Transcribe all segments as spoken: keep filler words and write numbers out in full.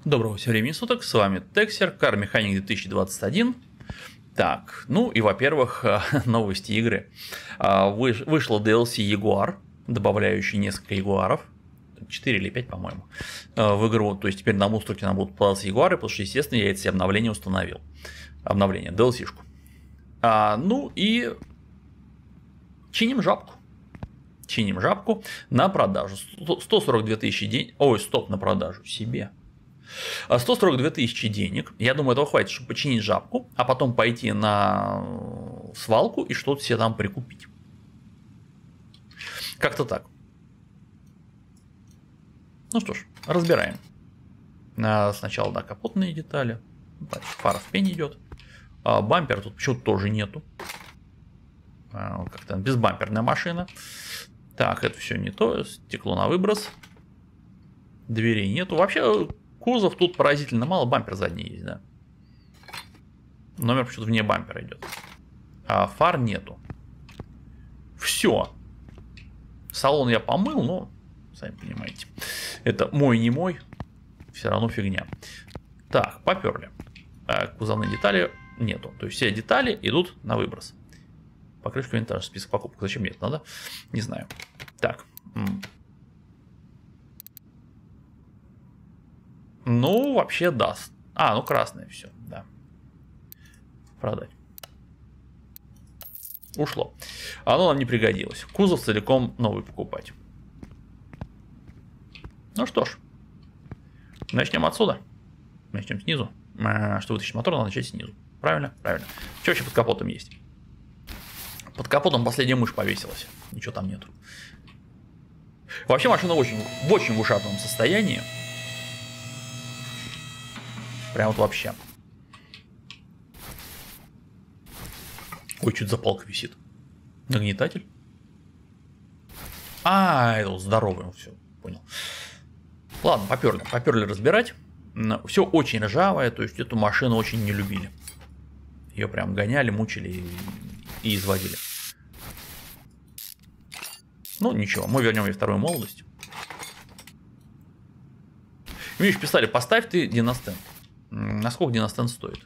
Доброго всем времени суток, с вами Тексер, Car Mechanic две тысячи двадцать один. Так, ну и, во-первых, новости игры. Вышла ди эл си Jaguar, добавляющий несколько ягуаров, четыре или пять, по-моему, в игру. То есть теперь на мусорке нам будут попадаться ягуары, потому что, естественно, я эти обновления установил. Обновление, ди эл си-шку. А, ну и чиним жабку. Чиним жабку на продажу. сто сорок две тысячи денег. Ой, стоп, на продажу себе. сто сорок две тысячи денег. Я думаю, этого хватит, чтобы починить жабку, а потом пойти на свалку и что-то себе там прикупить. Как-то так. Ну что ж, разбираем. Сначала, да, капотные детали. Фара в пене идет. Бампера тут почему-то тоже нету. Как-то безбамперная машина. Так, это все не то. Стекло на выброс. Дверей нету. Вообще, кузов тут поразительно мало. Бампер задний есть, да. Номер почему-то вне бампера идет. А фар нету. Все. Салон я помыл, но, сами понимаете, это мой, не мой. Все равно фигня. Так, поперли. Кузовные детали нету. То есть все детали идут на выброс. Покрышка винтаж, список покупок. Зачем мне это надо? Не знаю. Так. Ну, вообще даст. А, ну красное все, да. Продать. Ушло. Оно нам не пригодилось. Кузов целиком новый покупать. Ну что ж. Начнем отсюда. Начнем снизу. Чтобы вытащить мотор, надо начать снизу. Правильно? Правильно. Что вообще под капотом есть? Под капотом последняя мышь повесилась. Ничего там нету. Вообще машина очень, в очень ушатном состоянии. Прям вот вообще. Ой, чуть за палка висит. Нагнетатель. А, это вот здоровый, все, понял. Ладно, поперли, поперли разбирать. Все очень ржавое, то есть эту машину очень не любили. Ее прям гоняли, мучили и, и изводили. Ну ничего, мы вернем ей вторую молодость. Видишь, писали, поставь ты Династен. Насколько Династен стоит?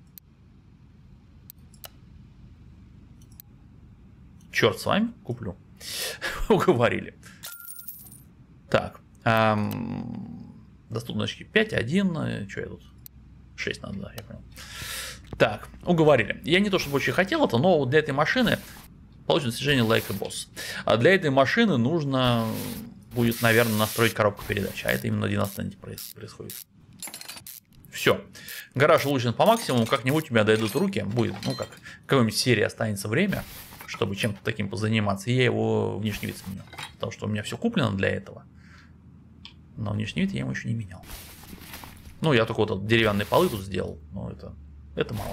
Черт с вами, куплю. Уговорили. Так. Эм, доступности пять, один. Что я тут? шесть надо, да, я понял. Так, уговорили. Я не то чтобы очень хотел это, но вот для этой машины получено достижение Like a Boss. А для этой машины нужно будет, наверное, настроить коробку передач. А это именно на Династенте происходит. Все. Гараж улучшен по максимуму. Как-нибудь у тебя дойдут руки. Будет, ну как, в какой-нибудь серии останется время, чтобы чем-то таким позаниматься. И я его внешний вид сменю. Потому что у меня все куплено для этого. Но внешний вид я ему еще не менял. Ну, я только вот деревянные полы тут сделал. Но это, это мало.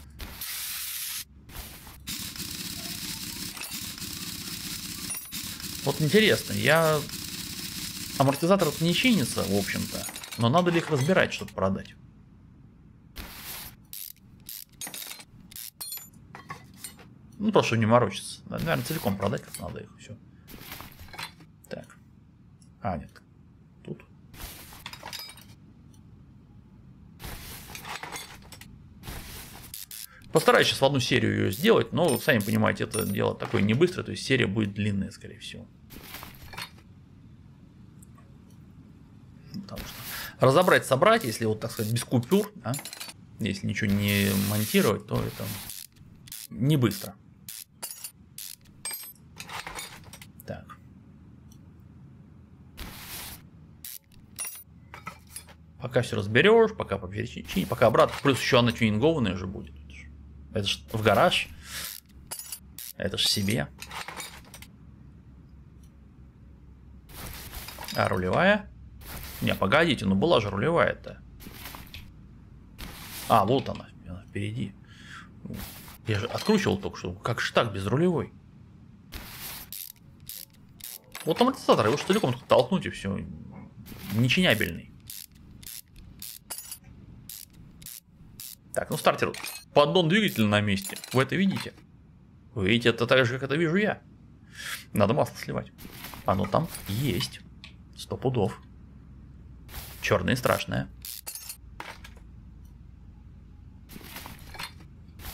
Вот интересно, я... Амортизатор не чинится, в общем-то. Но надо ли их разбирать, чтобы продать? Ну, просто не морочиться. Наверное, целиком продать как надо их. Все. Так. А, нет. Тут. Постараюсь сейчас в одну серию ее сделать, но, сами понимаете, это дело такое не быстрое, то есть серия будет длинная, скорее всего. Потому что разобрать, собрать, если вот, так сказать, без купюр, да, если ничего не монтировать, то это не быстро. Так. Пока все разберешь, пока поперечинить, пока обратно, плюс еще она тюнингованная же будет. Это ж в гараж. Это ж себе. А рулевая? Не, погодите, ну была же рулевая-то. А, вот она, она впереди. Я же откручивал только что. Как же так, без рулевой? Вот амортизатор, его целиком толкнуть и все. Нечинябельный. Так, ну стартер. Поддон двигателя на месте. Вы это видите? Вы видите это так же, как это вижу я. Надо масло сливать. Оно там есть. Сто пудов. Черное и страшное.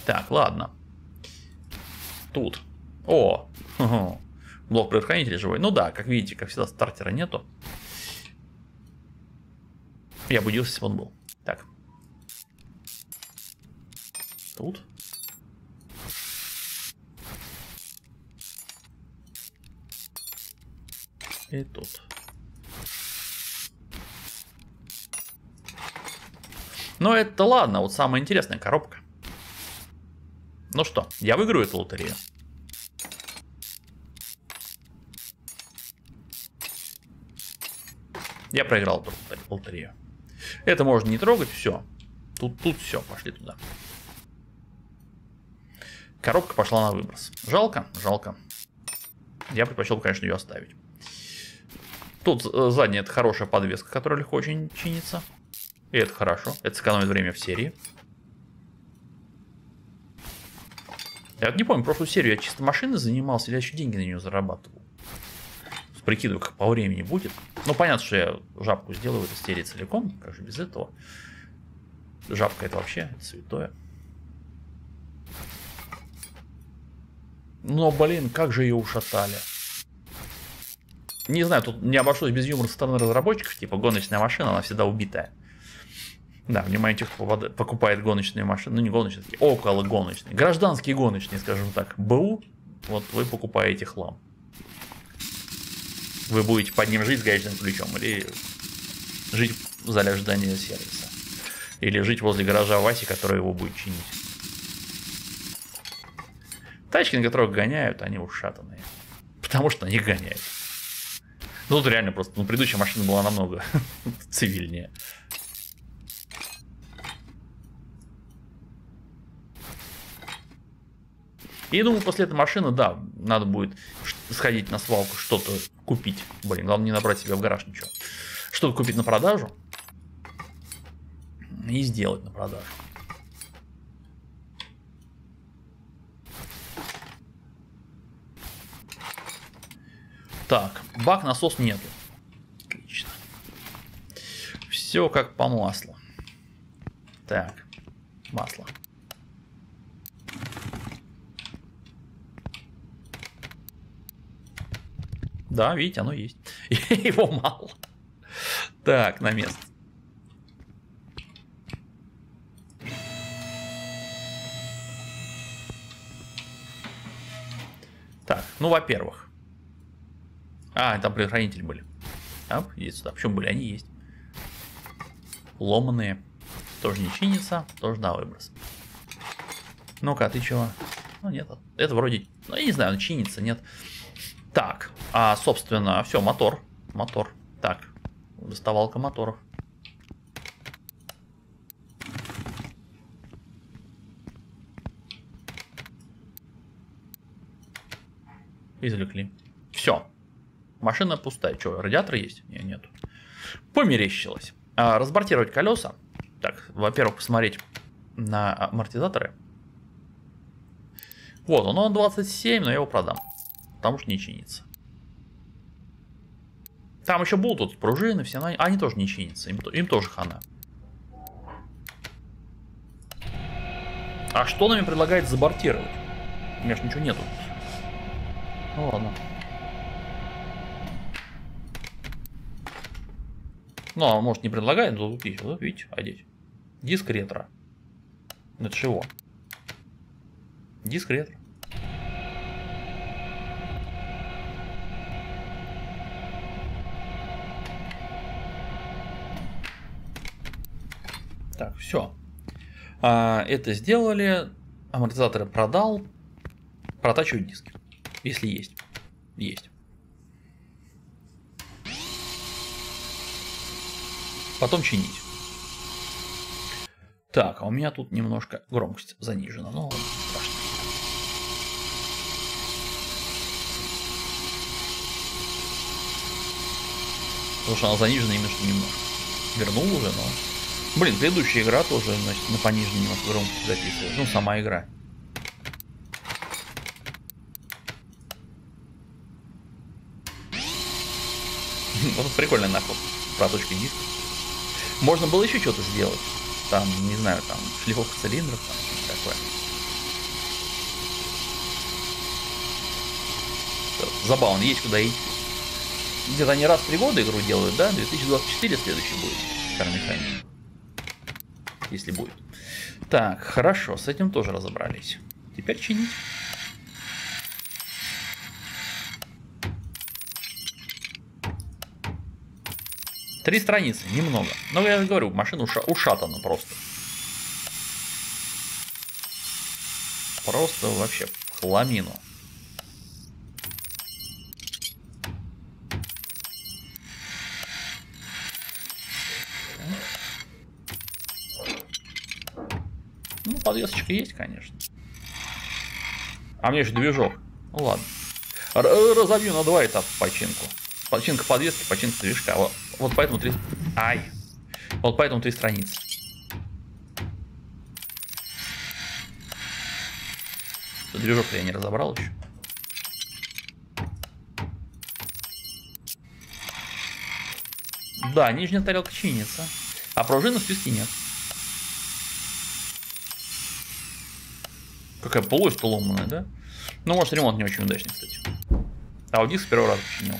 Так, ладно. Тут. О! Угу. Блок предохранителя живой. Ну да, как видите, как всегда, стартера нету. Я будился, если бы он был. Так. Тут. И тут. Но это ладно, вот самая интересная коробка. Ну что, я выиграю эту лотерею. Я проиграл эту лотерею. Это можно не трогать, все. Тут, тут все, пошли туда. Коробка пошла на выброс. Жалко, жалко. Я предпочел, конечно, ее оставить. Тут задняя — это хорошая подвеска, которая легко очень чинится. И это хорошо. Это сэкономит время в серии. Я вот не помню, прошлую серию я чисто машиной занимался, или я еще деньги на нее зарабатывал. Прикидываю, как по времени будет. Ну, понятно, что я жабку сделаю в этой серии целиком. Как же без этого? Жабка — это вообще святое. Но, блин, как же ее ушатали. Не знаю, тут не обошлось без юмора со стороны разработчиков. Типа, гоночная машина, она всегда убитая. Да, внимание тех, кто покупает гоночные машины. Ну, не гоночные, такие около гоночные. Гражданские гоночные, скажем так. БУ. Вот вы покупаете хлам. Вы будете под ним жить с гаечным ключом. Или жить в зале ожидания сервиса. Или жить возле гаража Васи, который его будет чинить. Тачки, на которых гоняют, они ушатанные. Потому что они гоняют. Ну, тут реально просто, ну, предыдущая машина была намного цивильнее. И я думаю, после этой машины, да, надо будет сходить на свалку, что-то купить. Блин, главное не набрать себе в гараж ничего. Что-то купить на продажу. И сделать на продажу. Так, бак, насос нету. Отлично. Все как по маслу. Так, масло. Да, видите, оно есть. Его мало. Так, на место. Так, ну, во-первых. А, там предохранители были. Ап, есть сюда. Почему были? Они есть. Ломаные. Тоже не чинится. Тоже на выброс. Ну-ка, ты чего? Ну, нет. Это вроде... Ну, я не знаю, он чинится, нет. Так. А, собственно, все, мотор. Мотор. Так. Доставалка моторов. Извлекли. Все. Машина пустая. Что, радиатор есть? Нет, нету. Померещилось. А, разбортировать колеса. Так, во-первых, посмотреть на амортизаторы. Вот, он, он двадцать семь, но я его продам. Потому что не чинится. Там еще будут тут пружины, все, но они тоже не чинятся. Им, им тоже хана. А что нам предлагает забортировать? У меня же ничего нету. Ну ладно. Ну, а может не предлагает, но тут есть, вот, видите, одеть. Диск ретро. Это чего? Диск ретро. Так, все. А, это сделали. Амортизаторы продал. Протачивать диски. Если есть. Есть. Потом чинить. Так, а у меня тут немножко громкость занижена. Ну, страшно. Потому что она занижена именно что немножко. Вернул уже, но... Блин, предыдущая игра тоже, значит, на пониженной немножко громкости записывает. Ну, сама игра. Вот прикольная находка. Проточка диска. Можно было еще что-то сделать. Там, не знаю, там шлифовка цилиндров, там что-то такое. забавно, есть куда идти. Где-то они раз в три года игру делают, да? две тысячи двадцать четыре следующий будет. Кармеханик. Если будет. Так, хорошо, с этим тоже разобрались. Теперь чинить. Три страницы, немного. Но я же говорю, машина уша ушатана просто. Просто вообще в хламину. Ну, подвесочка есть, конечно. А мне же движок. Ну ладно. Р разобью на два этапа починку. Починка подвески, починка движка. Вот, вот поэтому три... Ай. Вот поэтому три страницы. Движок-то я не разобрал еще. Да, нижняя тарелка чинится. А пружины в списке нет. Какая полость поломанная, да? Ну, может, ремонт не очень удачный, кстати. А вот диск с первого раза починил.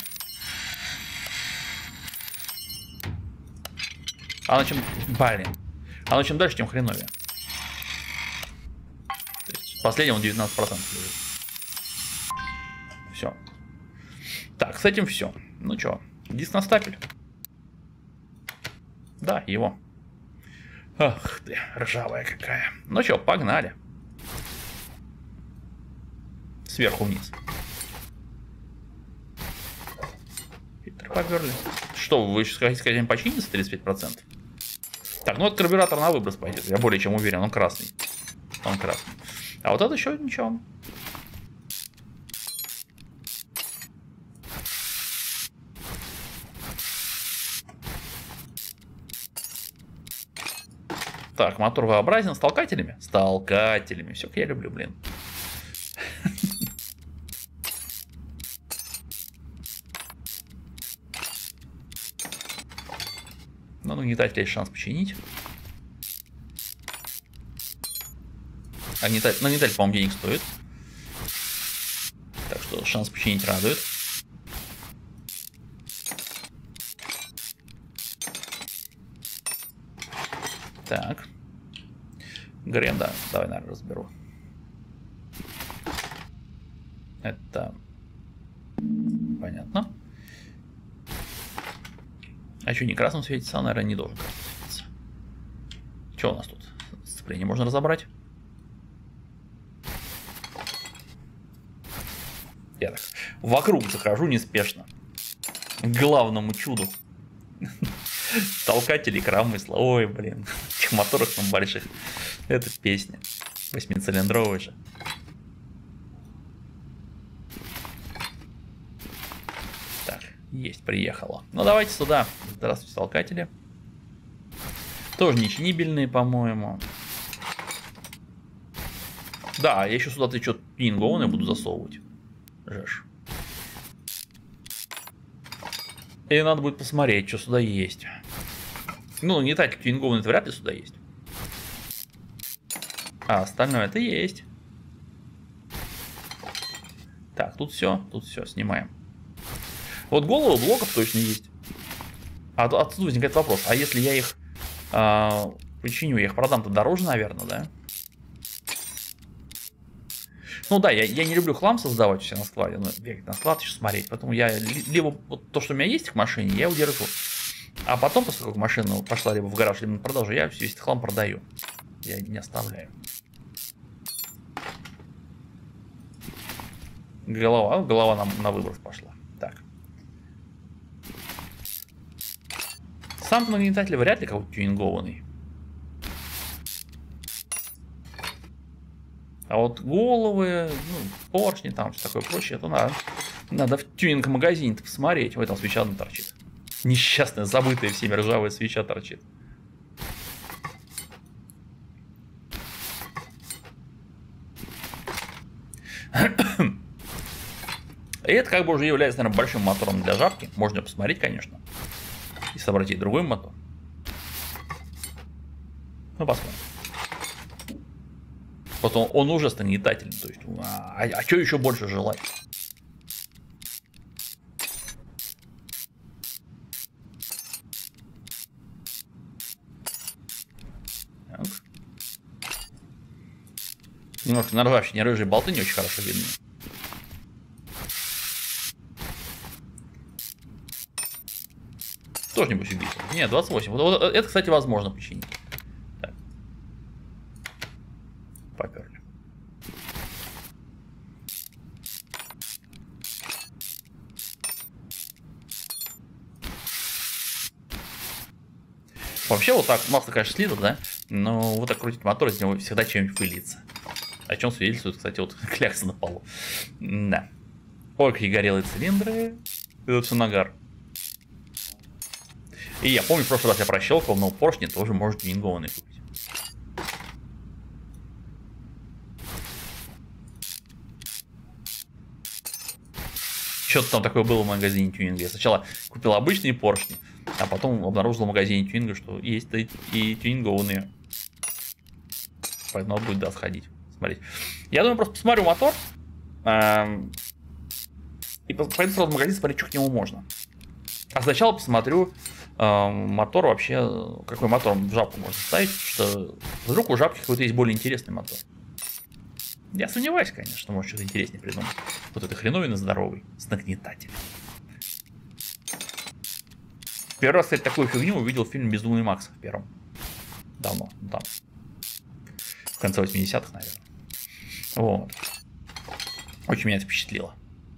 А на чем... Блин. А на чем дальше, тем хреновее. То есть, последнему девятнадцать процентов лежит. Все. Так, с этим все. Ну что, диск на стапель. Да, его. Ах ты, ржавая какая. Ну что, погнали. Сверху вниз. Хитро поперли. Что, вы сейчас хотите сказать, починится тридцать пять процентов? Так, ну вот карбюратор на выброс пойдет. Я более чем уверен, он красный. Он красный. А вот это еще ничего. Так, мотор V-образен с толкателями? С толкателями. Все, как я люблю, блин. Но нагнетатель есть шанс починить. Нагнетатель, нагнетатель, по-моему, денег стоит. Так что шанс починить радует. Так. Грен, да. Давай, наверное, разберу. Это... Понятно. А что, не красным светится? Наверное, не должен красным светиться. Что у нас тут? Сцепление можно разобрать. Я так вокруг захожу неспешно. К главному чуду. Толкатели, коромысла. Ой, блин. В этих моторах там больших. Это песня. Восьмицилиндровая же. Так, есть, приехала. Ну давайте сюда. Здравствуйте, толкатели. Тоже не чинибельные, по-моему. Да, я еще сюда-то что-то пингованное буду засовывать. Жеш. И надо будет посмотреть, что сюда есть. Ну, не так, тюнингованный вряд ли сюда есть. А остальное это есть. Так, тут все, тут все, снимаем. Вот головы блоков точно есть. А отсюда возникает вопрос, а если я их а, починю, я их продам-то дороже, наверное, да? Ну да, я, я не люблю хлам создавать все на складе, но бегать на склад еще смотреть. Поэтому я либо вот то, что у меня есть к машине, я удержу. А потом, после того, как машина пошла либо в гараж, либо на продажу, я весь этот хлам продаю. Я не оставляю. Голова, голова на, на выброс пошла. Так. Сам нагнетатель вряд ли какой-то тюнингованный. А вот головы, ну, поршни, там все такое прочее, это надо, надо в тюнинг-магазине посмотреть. Ой, там свеча одна торчит. Несчастная, забытая всеми ржавая свеча торчит. И это как бы уже является, наверное, большим мотором для жарки. Можно посмотреть, конечно. И собрать и другой мотор. Ну, посмотрим. Вот он, он уже нагнетательный. То есть, а, а что еще больше желать? Немножко на ржавчине рыжие болты не очень хорошо видны. Тоже небось убийца. Нет, двадцать восемь. Вот, вот, это, кстати, возможно починить. Так. Поперли. Вообще вот так масло, конечно, слито, да? Но вот так крутить мотор, из него всегда чем-нибудь выльется. О чем свидетельствует, кстати, вот клякса на полу. Да. Ой, какие горелые цилиндры. Это все нагар. И я помню, в прошлый раз я прощелкал, но поршни тоже может тюнингованные купить. Что-то там такое было в магазине тюнинга. Я сначала купил обычные поршни, а потом обнаружил в магазине тюнинга, что есть и, и тюнингованные. Поэтому надо будет, да, сходить, смотреть. Я думаю, просто посмотрю мотор. Эм, и пойду сразу в магазин смотреть, что к нему можно. А сначала посмотрю э, мотор вообще, какой мотор в жабку можно ставить, что вдруг у жабки какой-то есть более интересный мотор. Я сомневаюсь, конечно, что может что-то интереснее придумать. Вот это хреновина здоровый, с нагнетателем. Первый раз, кстати, такую фигню увидел в фильме «Безумный Макс» в первом. Давно, там. В конце восьмидесятых, наверное. Вот. Очень меня это впечатлило.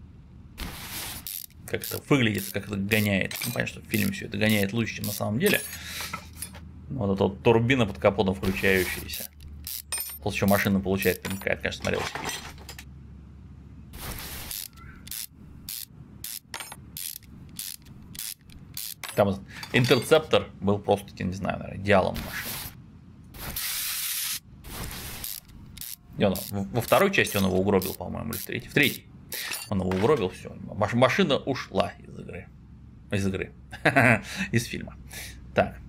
Как это выглядит, как это гоняет. Ну, понятно, что в фильме все это гоняет лучше, чем на самом деле. Вот эта вот турбина под капотом включающаяся. После чего машина получает пинка. Это, конечно, смотрелось эпично. Там интерцептор был просто, я не знаю, наверное, идеалом машины. И он, во второй части он его угробил, по-моему, или в третьей. В третьей он его угробил, все. Машина ушла из игры. Из игры. Из фильма. Так.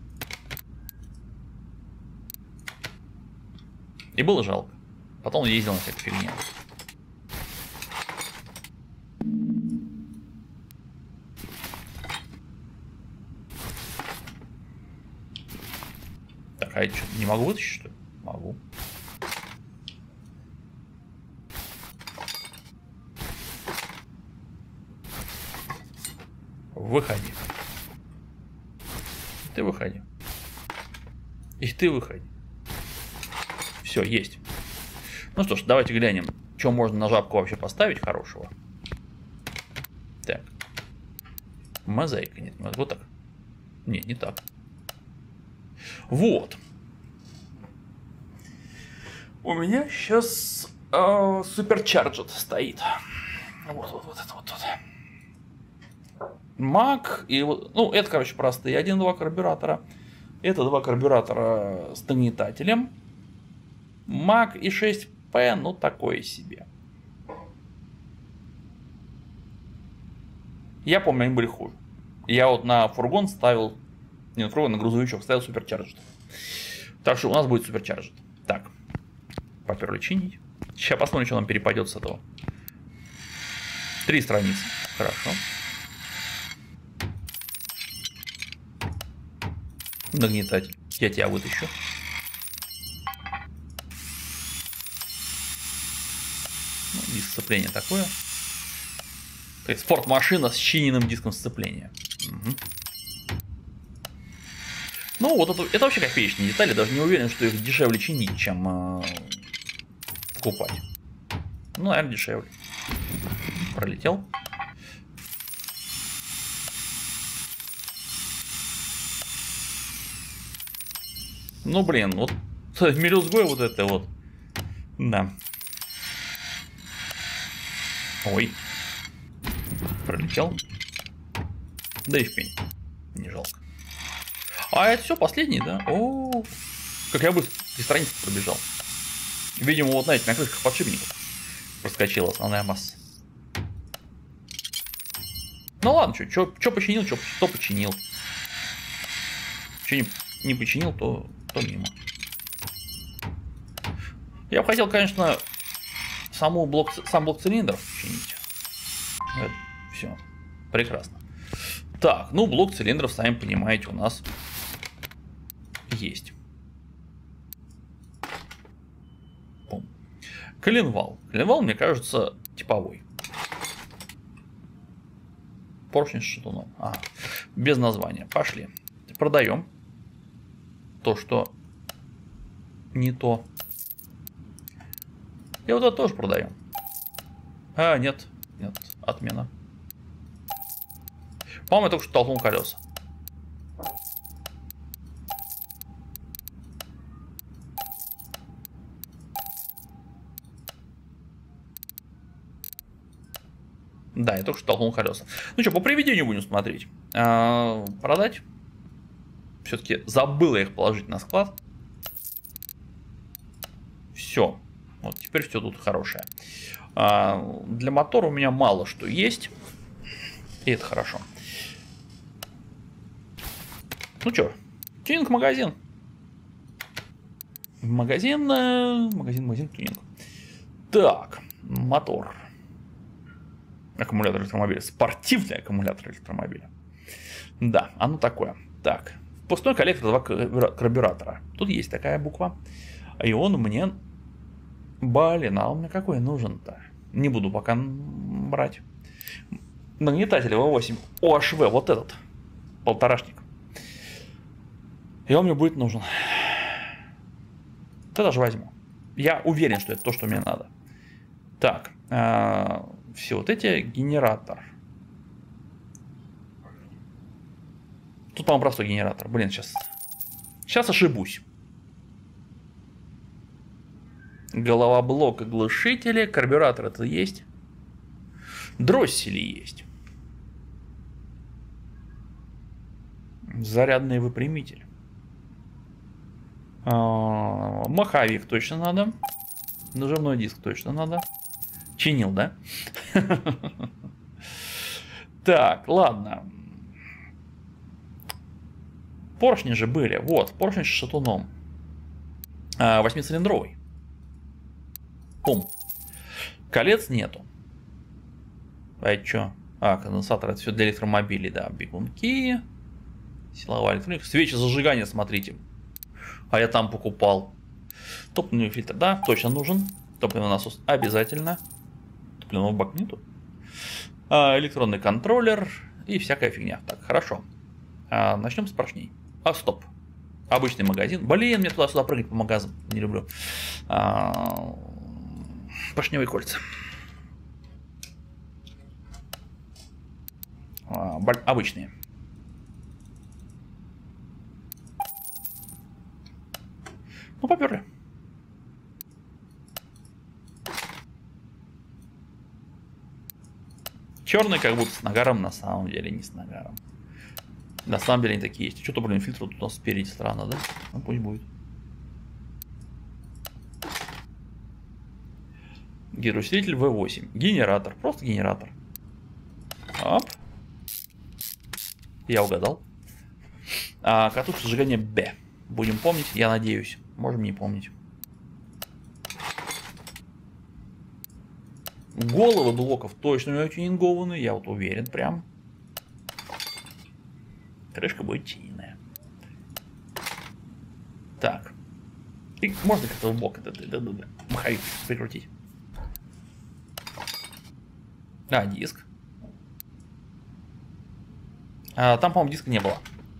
И было жалко. Потом он ездил на всякую фигню. Так, а я что, не могу вытащить, что ли? Могу. Выходи. Ты выходи. И ты выходи. Все, есть. Ну что ж, давайте глянем, что можно на жабку вообще поставить хорошего. Так. Мозаика нет. Вот так. Нет, не так. Вот. У меня сейчас э, Supercharged стоит. Вот, вот, вот это вот тут. Мак и вот, ну это, короче, простые один-два карбюратора. Это два карбюратора с нагнетателем. Мак и шесть пэ, ну такое себе. Я помню, они были хуже. Я вот на фургон ставил, не на фургон, на грузовичок ставил Supercharged. Так что у нас будет Supercharged. Так, поперли чинить. Сейчас посмотрим, что нам перепадет с этого. Три страницы. Хорошо. Нагнетатель. Я тебя вытащу. Ну, диск сцепления такое. То есть спортмашина с чиненным диском сцепления. Угу. Ну, вот это, это вообще копеечные детали. Даже не уверен, что их дешевле чинить, чем э, покупать. Ну, наверное, дешевле. Пролетел. Ну, блин, вот мелюзгой вот это вот. Да. Ой. Пролетел. Да и в пень. Не жалко. А это все последний, да? О, как я быстро три страницы пробежал. Видимо, вот, знаете, на крышках подшипников проскочила основная масса. Ну ладно, что починил, что починил. Что не, не починил, то, то мимо. Я бы хотел, конечно, саму блок, сам блок цилиндров починить. Это все. Прекрасно. Так, ну блок цилиндров, сами понимаете, у нас есть. Коленвал. Коленвал, мне кажется, типовой. Поршень с шатуном. Ага. Без названия. Пошли. Продаем. То, что не то. И вот это тоже продаем. А, нет. Нет. Отмена. По-моему, я только что толкнул колеса. Да, я только что толкнул колеса. Ну что, по приведению будем смотреть. А, продать. Все-таки забыл я их положить на склад. Все. Вот теперь все тут хорошее. А, для мотора у меня мало что есть. И это хорошо. Ну что, тюнинг-магазин. Магазин, магазин, магазин, тюнинг. Так, мотор. Аккумулятор электромобиля. Спортивный аккумулятор электромобиля. Да, оно такое. Так, впускной коллектор два карбюратора. Тут есть такая буква. И он мне... Блин, а он мне какой нужен-то? Не буду пока брать. Нагнетатель вэ восемь о эйч ви, вот этот. Полторашник. И он мне будет нужен. Это даже возьму. Я уверен, что это то, что мне надо. Так, э, все вот эти генератор. Тут, по-моему, простой генератор. Блин, сейчас. Сейчас ошибусь. Головоблок, глушители, карбюратор это есть. Дроссели есть. Зарядный выпрямитель. А, маховик точно надо. Нажимной диск точно надо. Чинил, да? Так, ладно. Поршни же были. Вот, поршень с шатуном. Восьмицилиндровый. Пум. Колец нету. А это что? А, конденсатор, это все для электромобилей, да. Бегунки. Силовая электроника. Свечи зажигания, смотрите. А я там покупал. Топливный фильтр, да, точно нужен. Топливный насос обязательно. Топливного бака нету. А, электронный контроллер и всякая фигня. Так, хорошо. А, начнем с поршней. А, стоп. Обычный магазин. Блин, мне туда-сюда прыгать по магазам. Не люблю. А, поршневые кольца. А, обычные. Ну, поперли. Черный как будто с нагаром, на самом деле не с нагаром. На самом деле они такие есть. Что-то, блин, фильтр тут у нас спереди странно, да? Ну, пусть будет. Гидроусилитель вэ восемь. Генератор. Просто генератор. Оп. Я угадал. А, катушка зажигания Б. Будем помнить, я надеюсь. Можем не помнить. Головы блоков точно у меня тюнингованы, я вот уверен прям. Крышка будет чиненная. Так. И можно как-то в бок этот маховик прикрутить. А, диск. А, там, по-моему, диска не было.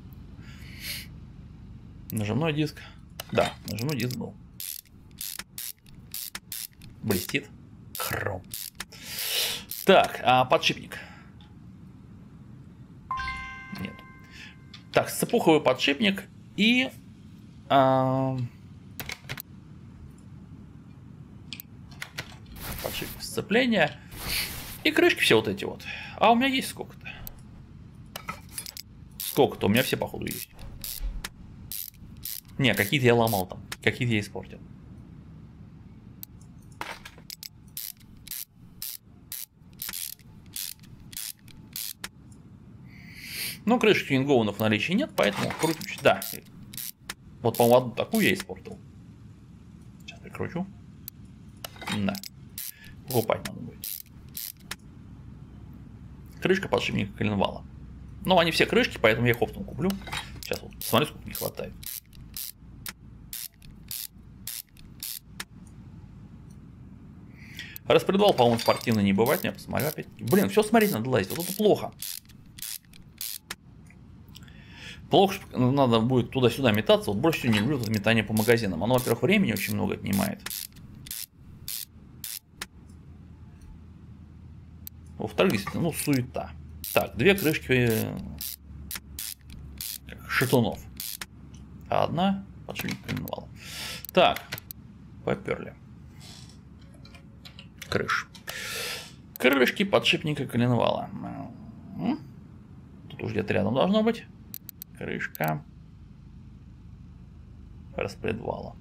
Нажимной диск. Да, нажимной диск был. Блестит. Хром. Так, а подшипник. Нет. Так, сцепуховый подшипник и... А... Подшипник сцепления. И крышки все вот эти вот. А у меня есть сколько-то? Сколько-то? У меня все, походу, есть. Не, какие-то я ломал там. Какие-то я испортил. Но крышек тюнингованных в наличии нет, поэтому крутим. Да. Вот, по-моему, одну такую я испортил. Сейчас прикручу. Да. Покупать надо будет. Крышка подшипника коленвала. Ну, они все крышки, поэтому я их оптом куплю. Сейчас вот посмотрю, сколько не хватает. Распредвал, по-моему, спортивный не бывает. Я посмотрю опять. Блин, все смотреть надо лазить. Вот это плохо. Плохо, что надо будет туда-сюда метаться. Вот больше всего не люблю это метание по магазинам. Оно, во-первых, времени очень много отнимает. Во-вторых, действительно, ну, суета. Так, две крышки шатунов. А одна подшипник коленвала. Так, поперли. Крыш. Крышки подшипника коленвала. Тут уже где-то рядом должно быть. Крышка распредвала.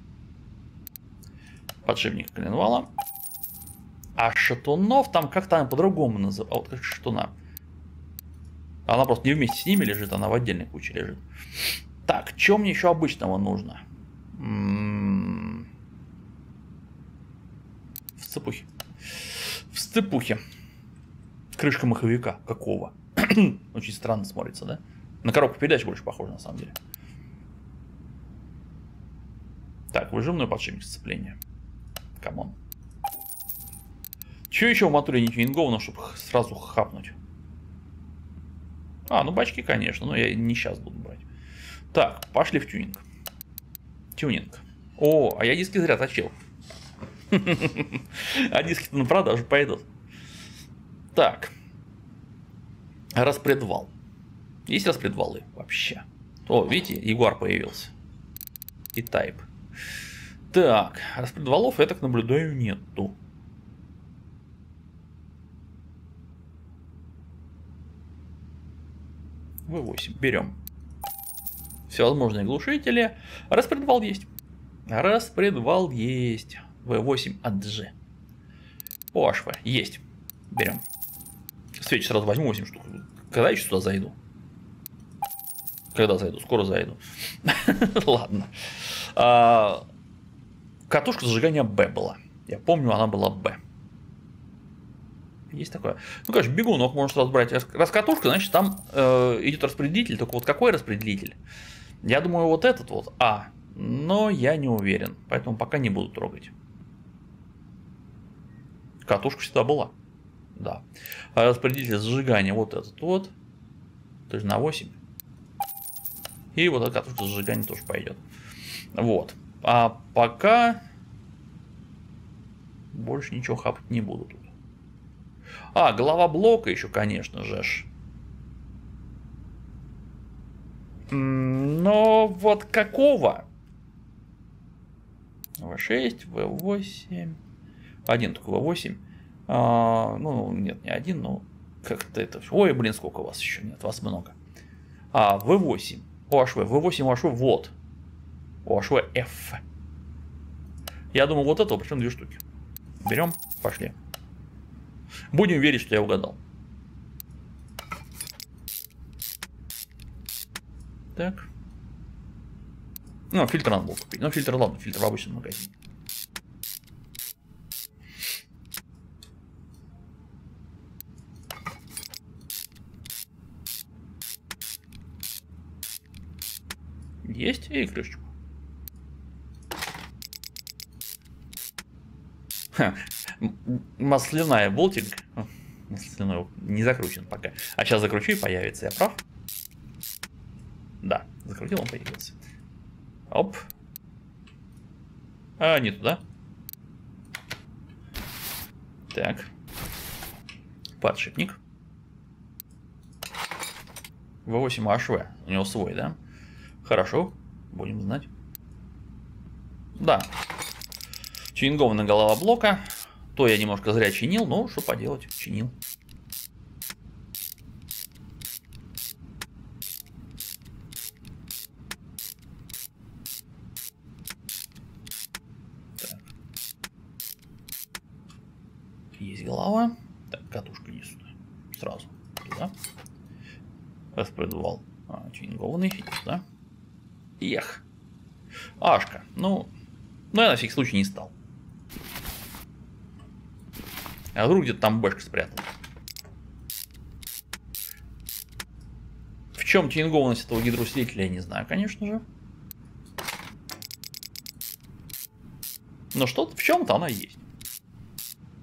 Подшипник коленвала. А шатунов там как-то по-другому называют. А вот как шатуна. Она просто не вместе с ними лежит, она в отдельной куче лежит. Так, что мне еще обычного нужно? М-м-м. В цепухе. В цепухе. Крышка маховика. Какого? Очень странно смотрится, да? На коробку передач больше похоже, на самом деле. Так, выжимной подшипник сцепления. Камон. Че еще в моторе не тюнинговано, чтобы сразу хапнуть? А, ну бачки, конечно, но я не сейчас буду брать. Так, пошли в тюнинг. Тюнинг. О, а я диски зря точил. А диски-то на продажу пойдут. Так. Распредвал. Есть распредвалы вообще? О, видите, Ягуар появился. И Type. Так, распредвалов, я так наблюдаю, нету. вэ восемь. Берем. Всевозможные глушители. Распредвал есть. Распредвал есть. вэ восемь от джи. о эйч ви есть. Берем. Свечи сразу возьму восемь штук. Когда еще сюда зайду? Когда зайду? Скоро зайду. Ладно. А, катушка зажигания Б была. Я помню, она была Б. Есть такое. Ну, конечно, бегунок можно сразу брать. Раз катушка, значит, там э, идет распределитель. Только вот какой распределитель? Я думаю, вот этот вот А. Но я не уверен. Поэтому пока не буду трогать. Катушка всегда была. Да. А распределитель зажигания вот этот вот. То есть на восемь. И вот эта катушка зажигания тоже пойдет. Вот. А пока больше ничего хапать не буду тут. А, голова блока еще, конечно же. Но вот какого? вэ шесть, вэ восемь. Один только вэ восемь. А, ну, нет, не один, но как-то это... Ой, блин, сколько у вас еще нет, вас много. А, вэ восемь. о эйч ви. вэ восемь, о эйч ви, вот. о эйч ви эф. Я думаю, вот этого, причем две штуки. Берем, пошли. Будем верить, что я угадал. Так. Ну, фильтр надо было купить. Ну, фильтр, ладно, фильтр в обычном магазине. Есть, и крышечку. Ха. Масляная болтик. Масляной не закручен пока. А сейчас закручу и появится. Я прав? Да, закрутил, он появился. Оп. А, не туда. Так. Подшипник. вэ восемь о эйч ви. У него свой, да? Хорошо. Будем знать. Да. Тюнингованная голова блока. То я немножко зря чинил, но что поделать, чинил. Так. Есть голова. Так, катушка не сюда. Сразу туда. Распредвал. А, тюнингованный, да? Ех. Ашка. Ну, ну я на всякий случай не стал. А вдруг где-то там бэшка спрятал. В чем тюнингованность этого гидроусилителя, я не знаю, конечно же. Но что-то в чем-то она есть.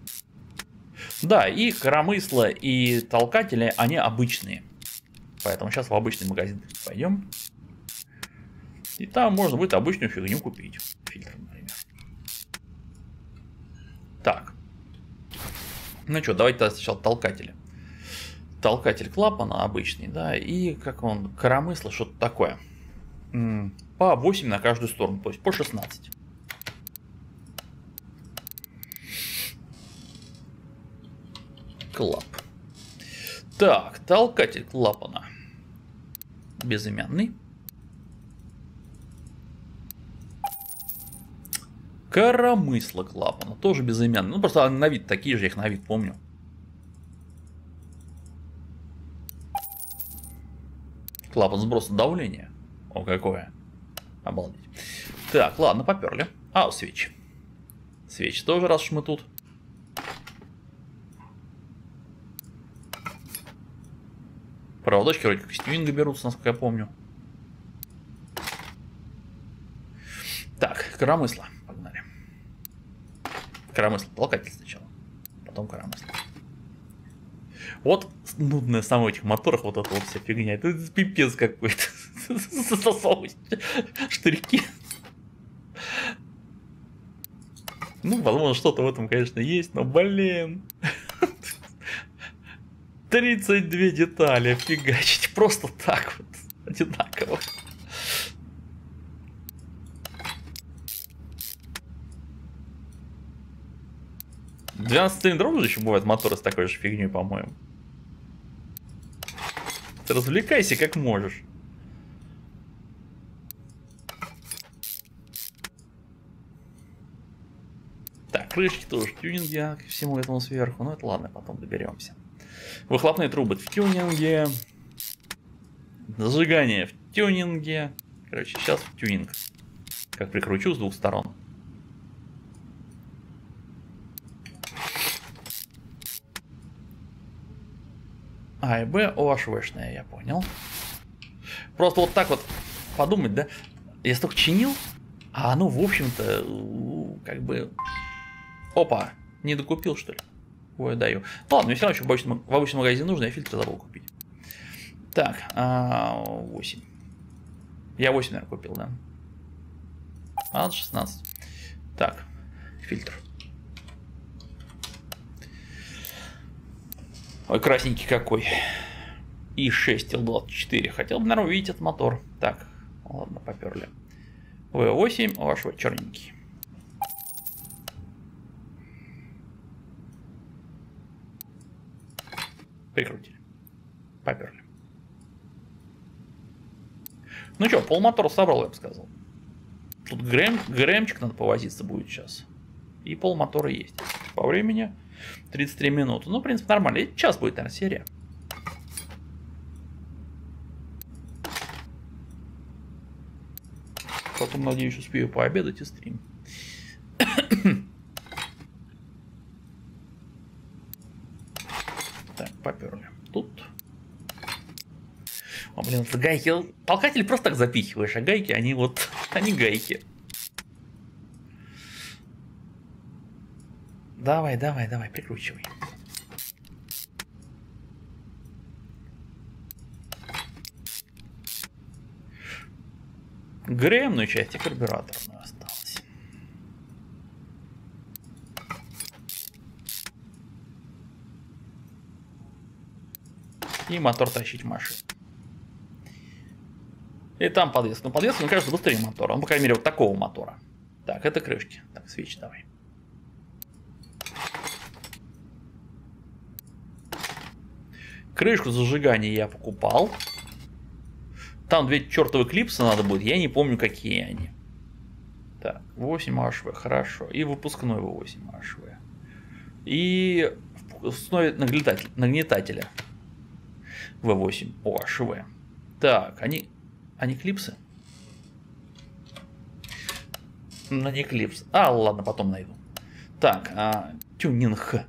Да, и коромысла, и толкатели, они обычные. Поэтому сейчас в обычный магазин пойдем. И там можно будет обычную фигню купить. Фильтр, например. Так. Ну что, давайте тогда сначала толкатели. Толкатель клапана обычный, да, и как он, коромысло, что-то такое. По восемь на каждую сторону, то есть по шестнадцать. Клап. Так, толкатель клапана. Безымянный. Коромысло клапана, тоже безымянный. Ну, просто на вид такие же, я их на вид помню. Клапан сброса давления. О, какое. Обалдеть. Так, ладно, поперли. А, свечи. Свечи тоже, раз уж мы тут. Проводочки вроде как из тюнинга берутся, насколько я помню. Так, коромысло. Погнали. Коромысло. Толкатель сначала. Потом коромысло. Вот нудная самая в этих моторах вот эта вот вся фигня. Это пипец какой-то. Штырьки. Ну, возможно, что-то в этом, конечно, есть, но, блин. тридцать две детали фигачить. Просто так вот. Одинаково. двенадцатицилиндровые же еще бывают моторы с такой же фигней, по-моему. Ты развлекайся как можешь. Так, крышки тоже в тюнинге, к всему этому сверху. Ну это ладно, потом доберемся. Выхлопные трубы в тюнинге. Зажигание в тюнинге. Короче, сейчас в тюнинг. Как прикручу с двух сторон. А и Б ОHВшная, я понял. Просто вот так вот подумать, да? Я столько чинил, а оно, в общем-то, как бы... Опа, не докупил, что ли? Ой, даю. Ладно, мне все равно еще в обычном, в обычном магазине нужно, я фильтр забыл купить. Так, восемь. Я восемь, наверное, купил, да? А, шестнадцать. Так, фильтр. Ой, красненький какой. И шесть эл двадцать четыре. Хотел бы, наверное, увидеть этот мотор. Так, ладно, поперли. вэ восемь, ваш вот черненький. Прикрутили. Поперли. Ну что, полмотора собрал, я бы сказал. Тут грэм, грэмчик надо повозиться будет сейчас. И полмотора есть. По времени тридцать три минуты. Ну, в принципе, нормально. И час будет, наверное, серия. Потом, надеюсь, успею пообедать и стрим. Так, поперли. Тут. О, блин, это гайки. Толкатель просто так запихиваешь, а гайки, они вот, они гайки. Давай, давай, давай, прикручивай. Грэмную часть и карбюраторную осталось. И мотор тащить в машину. И там подвеска. Но подвеска, мне кажется, быстрее мотора. Ну, по крайней мере, вот такого мотора. Так, это крышки. Так, свечи давай. Крышку зажигания я покупал. Там две чертовы клипсы надо будет. Я не помню, какие они. Так, восемь эйч ви. Хорошо. И выпускной восемь эйч ви. И впускной нагнетатель, нагнетателя вэ восемь эйч ви. Так, они... Они клипсы? Ну, не клипс. А, ладно, потом найду. Так, а, тюнинг.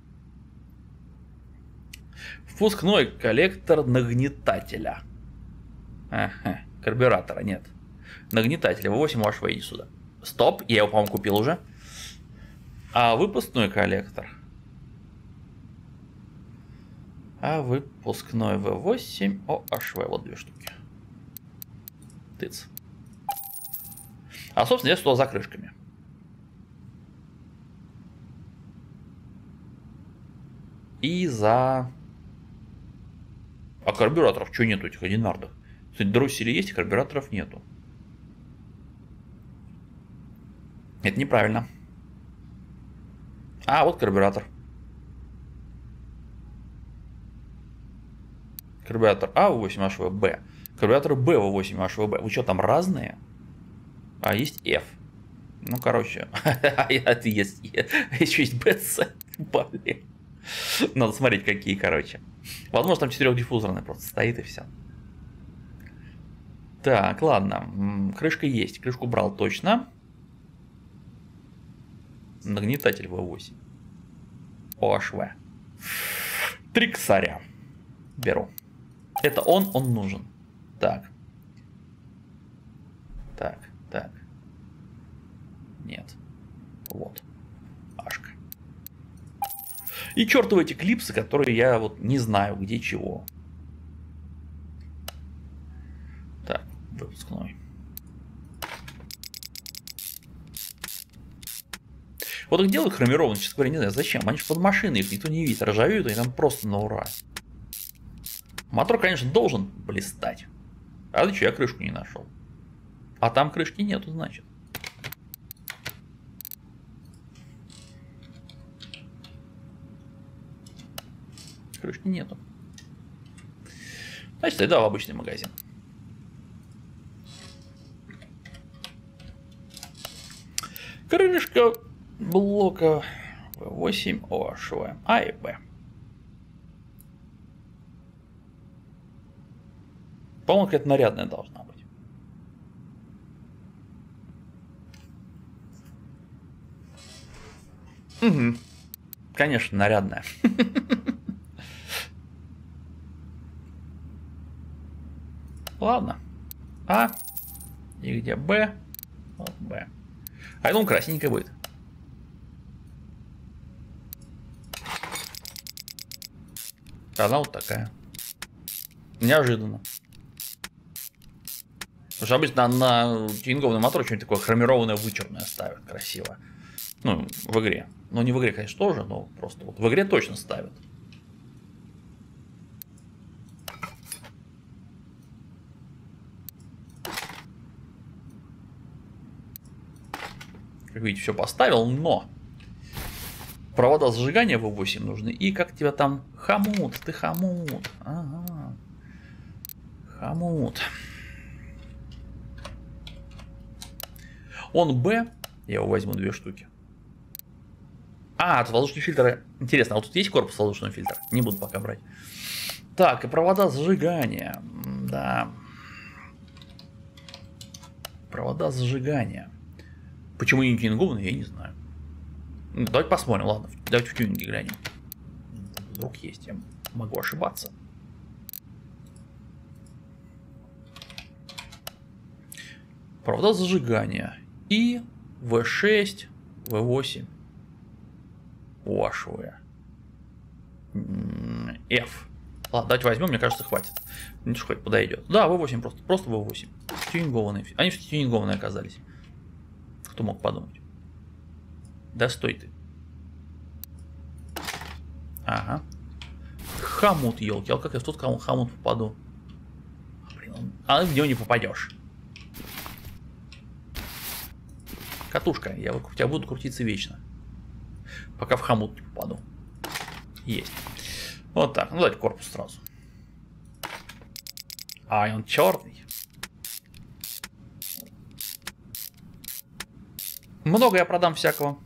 Впускной коллектор нагнетателя. Ага, карбюратора нет. Нагнетателя вэ восемь эйч ви, иди сюда. Стоп, я его, по-моему, купил уже. А выпускной коллектор. А выпускной вэ восемь о эйч ви. Вот две штуки. Тыц. А, собственно, я сюда за крышками. И за... А карбюраторов что нету этих одинардах? Кстати, дросселей есть, а карбюраторов нету. Это неправильно. А, вот карбюратор. Карбюратор А вэ восемь эйч ви Б. Карбюратор Б вэ восемь эйч ви Б. Вы что, там разные? А есть F. Ну, короче. А это есть. Еще есть бэ цэ. Блин. Надо смотреть, какие, короче. Возможно, там четырехдиффузорный просто стоит и все. Так, ладно. Крышка есть. Крышку брал точно. Нагнетатель вэ восемь. о эйч ви. Три косаря. Беру. Это он, он нужен. Так. Так, так. Нет. Вот. Ашка. И чертовы эти клипсы, которые я вот не знаю, где чего. Так, выпускной. Вот их делают хромированные, честно говоря, не знаю зачем. Они же под машиной, их никто не видит. Ржавеют, они там просто на ура. Мотор, конечно, должен блистать. А ты что, я крышку не нашел. А там крышки нету, значит. Крышки нету. Значит, тогда в обычный магазин. Крышка блока вэ восемь о эйч ви А и Б. По-моему, какая-то нарядная должна быть. Угу. Конечно, нарядная. Ладно. А. И где Б? Вот Б. А я думаю, красненькая будет. Она вот такая. Неожиданно. Потому что обычно на тюнингованный мотор что-нибудь такое хромированное, вычурное ставят красиво. Ну, в игре. Ну, не в игре, конечно, тоже, но просто вот в игре точно ставят. Как видите, все поставил, но провода зажигания вэ восемь нужны. И как тебя там? Хомут, ты хомут. Ага. Хомут. Он Б. Я его возьму две штуки. А, тут воздушные фильтры. Интересно, а вот тут есть корпус воздушного фильтра? Не буду пока брать. Так, и провода зажигания. Да. Провода зажигания. Почему не тюнингованные, я не знаю. Ну, давайте посмотрим, ладно. Давайте в тюнинге глянем. Вдруг есть, я могу ошибаться. Провода зажигания. И вэ шесть, вэ восемь. о эйч ви. F. Ладно, давайте возьмем, мне кажется, хватит. Не хватит, подойдет. Да, вэ восемь просто, просто вэ восемь. Тюнингованные. Они все тюнингованные оказались. Кто мог подумать? Да стой ты. Ага. Хомут, елки. А как я в тот хомут попаду? Блин, он... А в него не попадешь. Катушка, я вокруг тебя буду крутиться вечно. Пока в хомут не попаду. Есть. Вот так. Ну давайте корпус сразу. А, он черный. Много я продам всякого.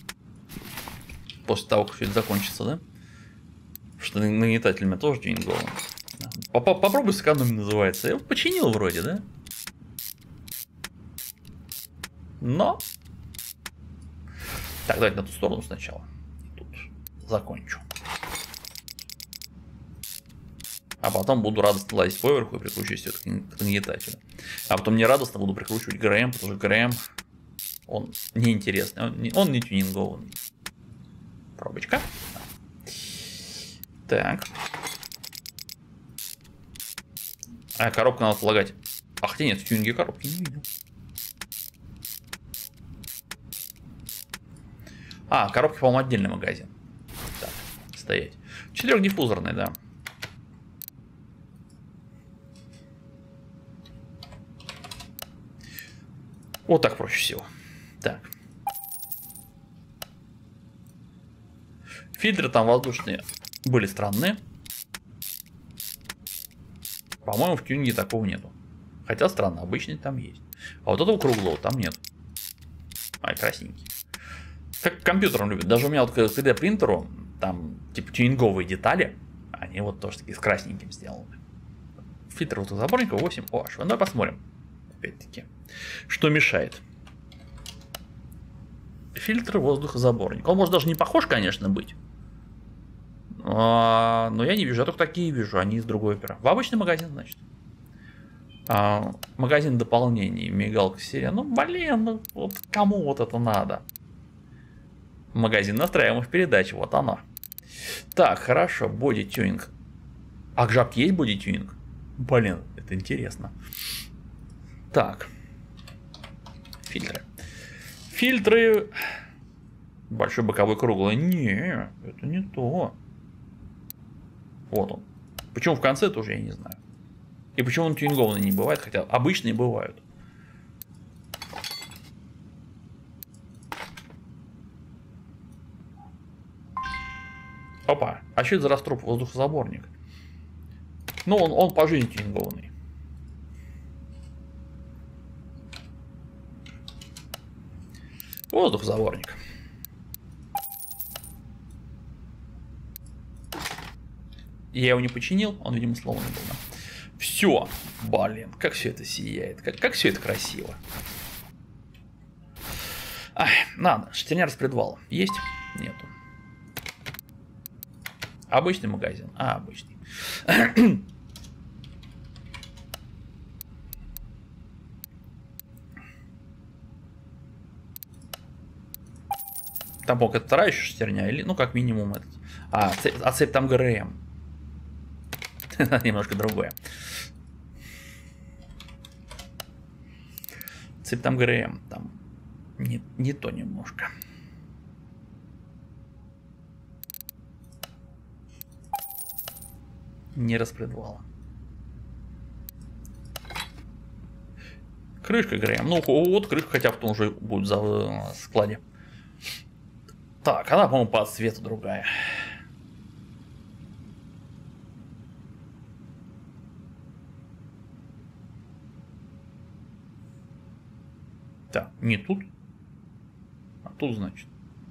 После того, как все это закончится, да? Что нагнетатель у меня тоже тюнинговый. Попробуй сэкономить, называется. Я его починил вроде, да? Но. Так, давайте на ту сторону сначала. Тут закончу. А потом буду радостно лазить поверху и прикручивать все это к нагнетателю. А потом не радостно буду прикручивать ГРМ, потому что ГРМ, он неинтересный, он не, он не тюнингованный. Пробочка. Так. А, коробка надо слагать. А хотя нет, в тюнинге коробки не видел. А, коробки, по-моему, отдельный магазин. Так, стоять. Четырехдиффузорный, да. Вот так проще всего. Так. Фильтры там воздушные были странные. По-моему, в тюнинге такого нету. Хотя странно, обычный там есть. А вот этого круглого там нет. Ай, красненький. Как компьютером любят. Даже у меня вот к три дэ принтеру, там типа тюнинговые детали, они вот тоже такие с красненьким сделаны. Фильтр воздухозаборника восемь о эйч. Давай посмотрим. Опять-таки. Что мешает? Фильтр воздухозаборника. Он может даже не похож, конечно, быть. А, но я не вижу. Я только такие вижу. Они из другой опера. В обычный магазин, значит. А, магазин дополнений. Мигалка серия. Ну, блин, ну, вот кому вот это надо? Магазин настраиваемых передач. Вот она. Так, хорошо. Боди тюнинг. А к жабке есть боди тюнинг? Блин, это интересно. Так. Фильтры. Фильтры. Большой боковой круглый. Не, это не то. Вот он. Почему в конце тоже я не знаю. И почему он тюнингованный не бывает, хотя обычные бывают. Опа. А что это за раструб воздухозаборник? Ну, он, он по жизни тюнингованный. Воздухозаборник. Я его не починил, он, видимо, сломанный был. Да? Все, блин, как все это сияет, как, как все это красиво. Ай, надо, шестерня распредвала. Есть? Нету. Обычный магазин. А, обычный. Там, по-моему, это вторая еще шестерня, или, ну, как минимум, этот. А, цепь, а цепь там ГРМ. Немножко другое. Цепь там ГРМ, там не, не то немножко. Не распредвала. Крышка ГРМ. Ну, вот крышка хотя бы уже будет в складе. Так, она, по-моему, по цвету другая. Так, не тут. А тут, значит.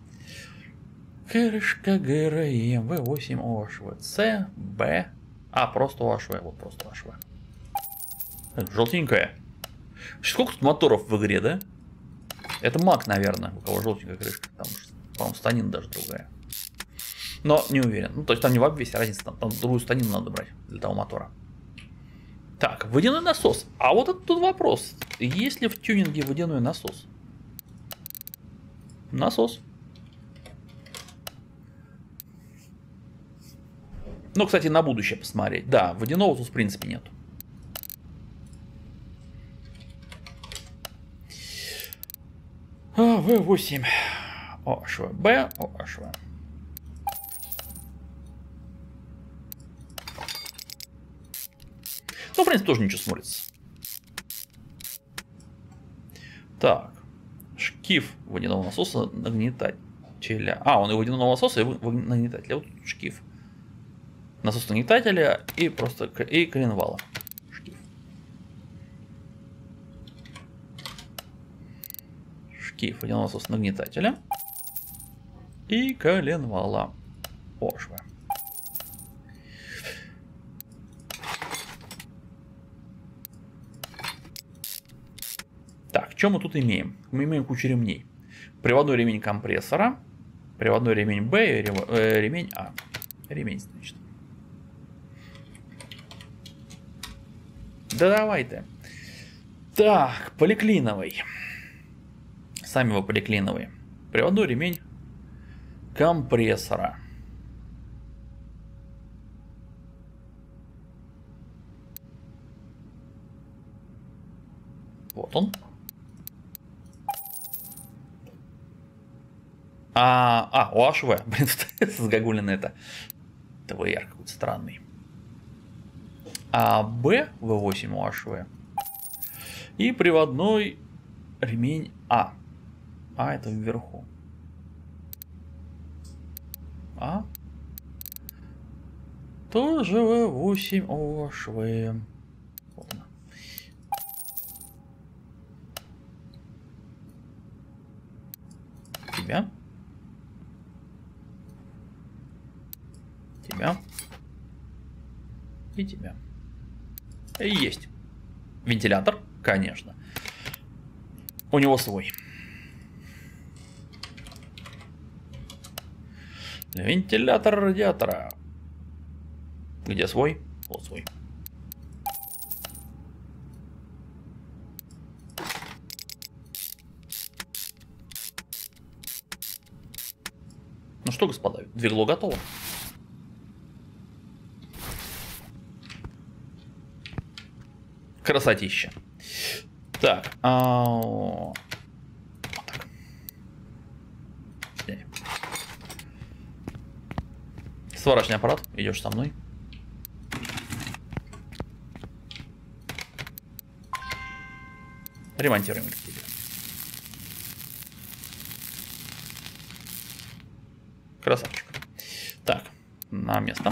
Крышка ГРМ вэ восемь о эйч вэ С Б. А, просто о эйч вэ. Вот просто о эйч вэ. Желтенькая. Сколько тут моторов в игре, да? Это Мак, наверное, у кого желтенькая крышка. Там, по-моему, станина даже другая. Но не уверен. Ну, то есть там не в обвесе разница. Там, там другую станину надо брать для того мотора. Так, водяной насос. А вот это тут вопрос. Есть ли в тюнинге водяной насос? Насос. Ну, кстати, на будущее посмотреть. Да, водяного тут в принципе нет. вэ восемь о эйч вэ Б о эйч вэ. Ну, в принципе, тоже ничего смотрится. Так. Шкив водяного насоса нагнетателя. А, он и водяного насоса, и нагнетателя. Вот тут шкив. Насос нагнетателя и просто и коленвала. Шкив. Шкив водяного насоса нагнетателя и коленвала. о эйч вэ. Так, что мы тут имеем? Мы имеем кучу ремней. Приводной ремень компрессора, приводной ремень Б и ремень А. Ремень, значит. Да давай-то. Так, поликлиновый. Сами его поликлиновые. Приводной ремень компрессора. Вот он. А, а у аш ви. Блин, загогулено это. ТВР какой-то странный. А Б, вэ восемь у аш ви. И приводной ремень А. А это вверху. А. Тоже вэ восемь у аш ви. Вот она. Тебя. Тебя. И тебя. И есть. Вентилятор, конечно. У него свой. Вентилятор радиатора. Где свой? Вот свой. Ну что, господа, двигло готово. Красотища. Так. А... Вот так. Сняли. Сварочный аппарат. Идешь со мной. Ремонтируем к тебе. Красавчик. Так, на место.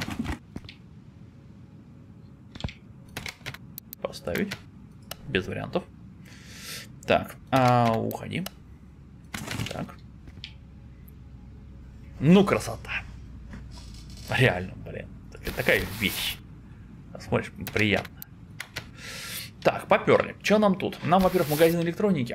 Поставить. Без вариантов. Так, а, уходи. Так. Ну, красота. Реально, блин. Такая вещь. Смотришь, приятно. Так, поперли. Что нам тут? Нам, во-первых, магазин электроники.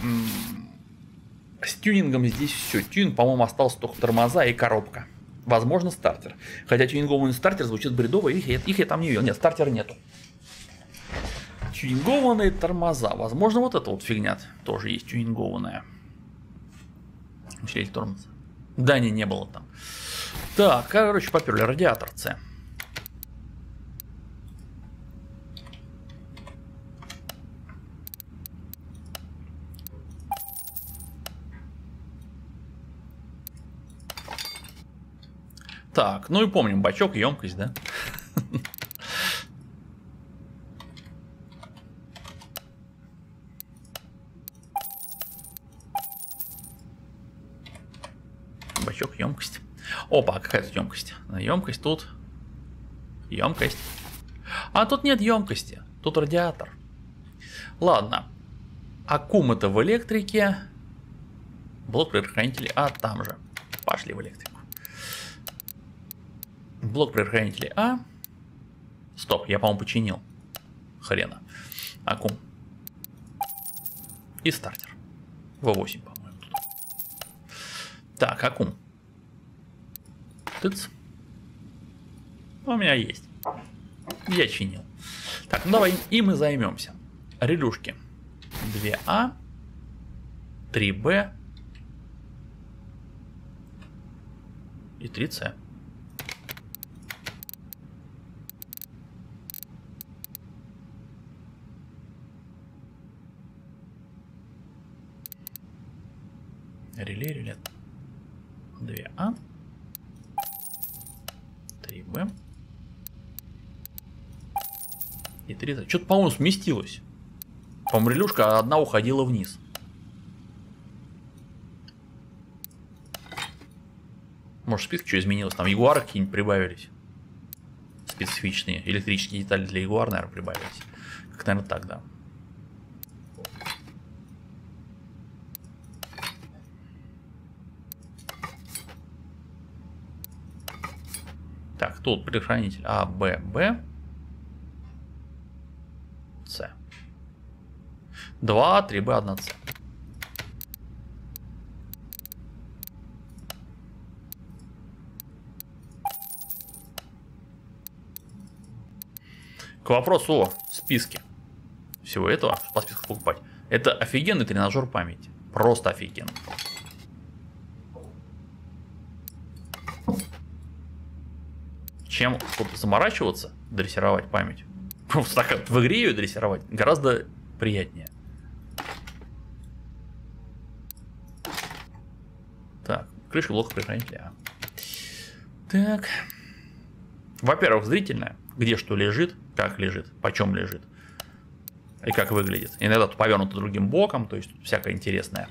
С тюнингом здесь все. Тюнинг, по-моему, остался только тормоза и коробка. Возможно, стартер. Хотя тюнингованный стартер звучит бредово, их, их я там не видел. Нет, стартера нету. Тюнингованные тормоза. Возможно, вот эта вот фигня тоже есть тюнингованная. Усилитель тормоза. Да, не, не было там. Так, короче, поперли. Радиатор С. Так, ну и помним, бачок, емкость, да? Бачок, емкость. Опа, какая тут емкость? Емкость тут. Емкость. А тут нет емкости. Тут радиатор. Ладно. Аккум это в электрике. Блок предохранителей. А там же. Пошли в электрику. Блок предохранителей А. Стоп, я, по-моему, починил. Хрена. Аккум. И стартер. вэ восемь, по-моему. Так, аккум. Тыц. У меня есть. Я чинил. Так, ну давай и мы займемся. Релюшки. два А. три Б. И три С. Реле, реле. два А. три Б. И три С. Что-то, по-моему, сместилось. По-моему, релюшка одна уходила вниз. Может, список что изменилось? Там ягуары какие-нибудь прибавились. Специфичные. Электрические детали для ягуар, наверное, прибавились. Как, наверное, так, да. Так, тут предохранитель А, Б, Б, С. два А, три Б, один С. К вопросу о списке всего этого, по списку покупать. Это офигенный тренажер памяти. Просто офигенный. Чем заморачиваться, дрессировать память. Просто так в игре ее дрессировать гораздо приятнее. Крышка блока предохранителя. Так. Во-первых, зрительная. Где что лежит, как лежит, почем лежит. И как выглядит. Иногда тут повернуто другим боком, то есть тут всякое интересное.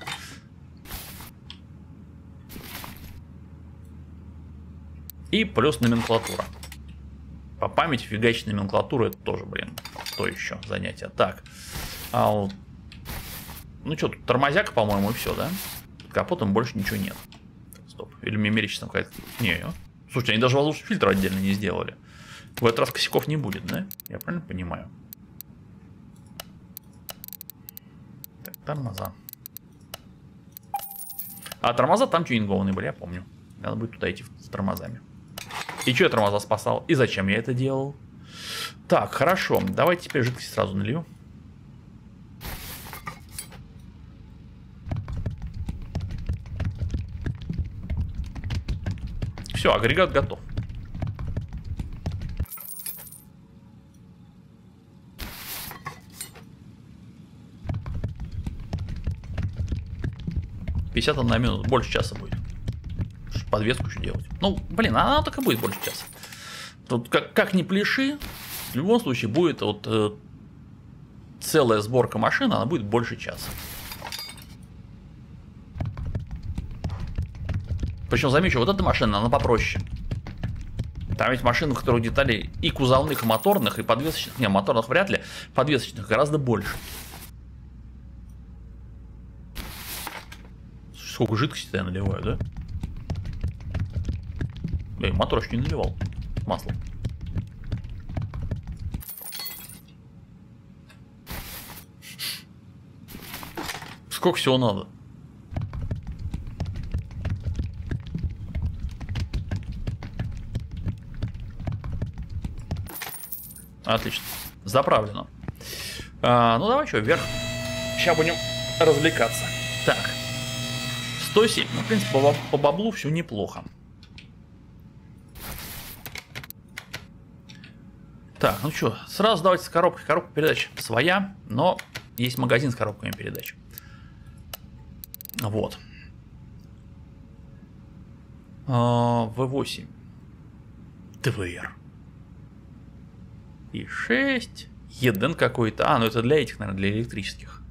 И плюс номенклатура. По памяти фигачить номенклатуру, это тоже, блин, то еще занятие. Так. А вот. Ну что, тут тормозяка, по-моему, и все, да? Под капотом больше ничего нет. Стоп. Или мне мерещится там какая-то... Не, слушайте, они даже воздушный фильтр отдельно не сделали. В этот раз косяков не будет, да? Я правильно понимаю? Так, тормоза. А тормоза там тюнингованные были, я помню. Надо будет туда идти с тормозами. И что я тормоза спасал? И зачем я это делал? Так, хорошо. Давайте теперь жидкость сразу налью. Все, агрегат готов. пятьдесят одна минута, больше часа будет. Подвеску еще делать. Ну, блин, она так и будет больше часа. Тут как, как ни пляши, в любом случае будет вот э, целая сборка машины, она будет больше часа. Причем, замечу, вот эта машина, она попроще. Там ведь машин, в которых деталей и кузовных, и моторных, и подвесочных, не, моторных вряд ли, подвесочных гораздо больше. Сколько жидкости я наливаю, да? Эй, мотор еще не наливал масло. Сколько всего надо? Отлично. Заправлено. А, ну давай что, вверх. Сейчас будем развлекаться. Так. сто семь. Ну, в принципе, по, по баблу все неплохо. Так, ну что, сразу давайте с коробкой. Коробка передач своя, но есть магазин с коробками передач. Вот. вэ восемь. ТВР. И шесть. Еден какой-то. А, ну это для этих, наверное, для электрических.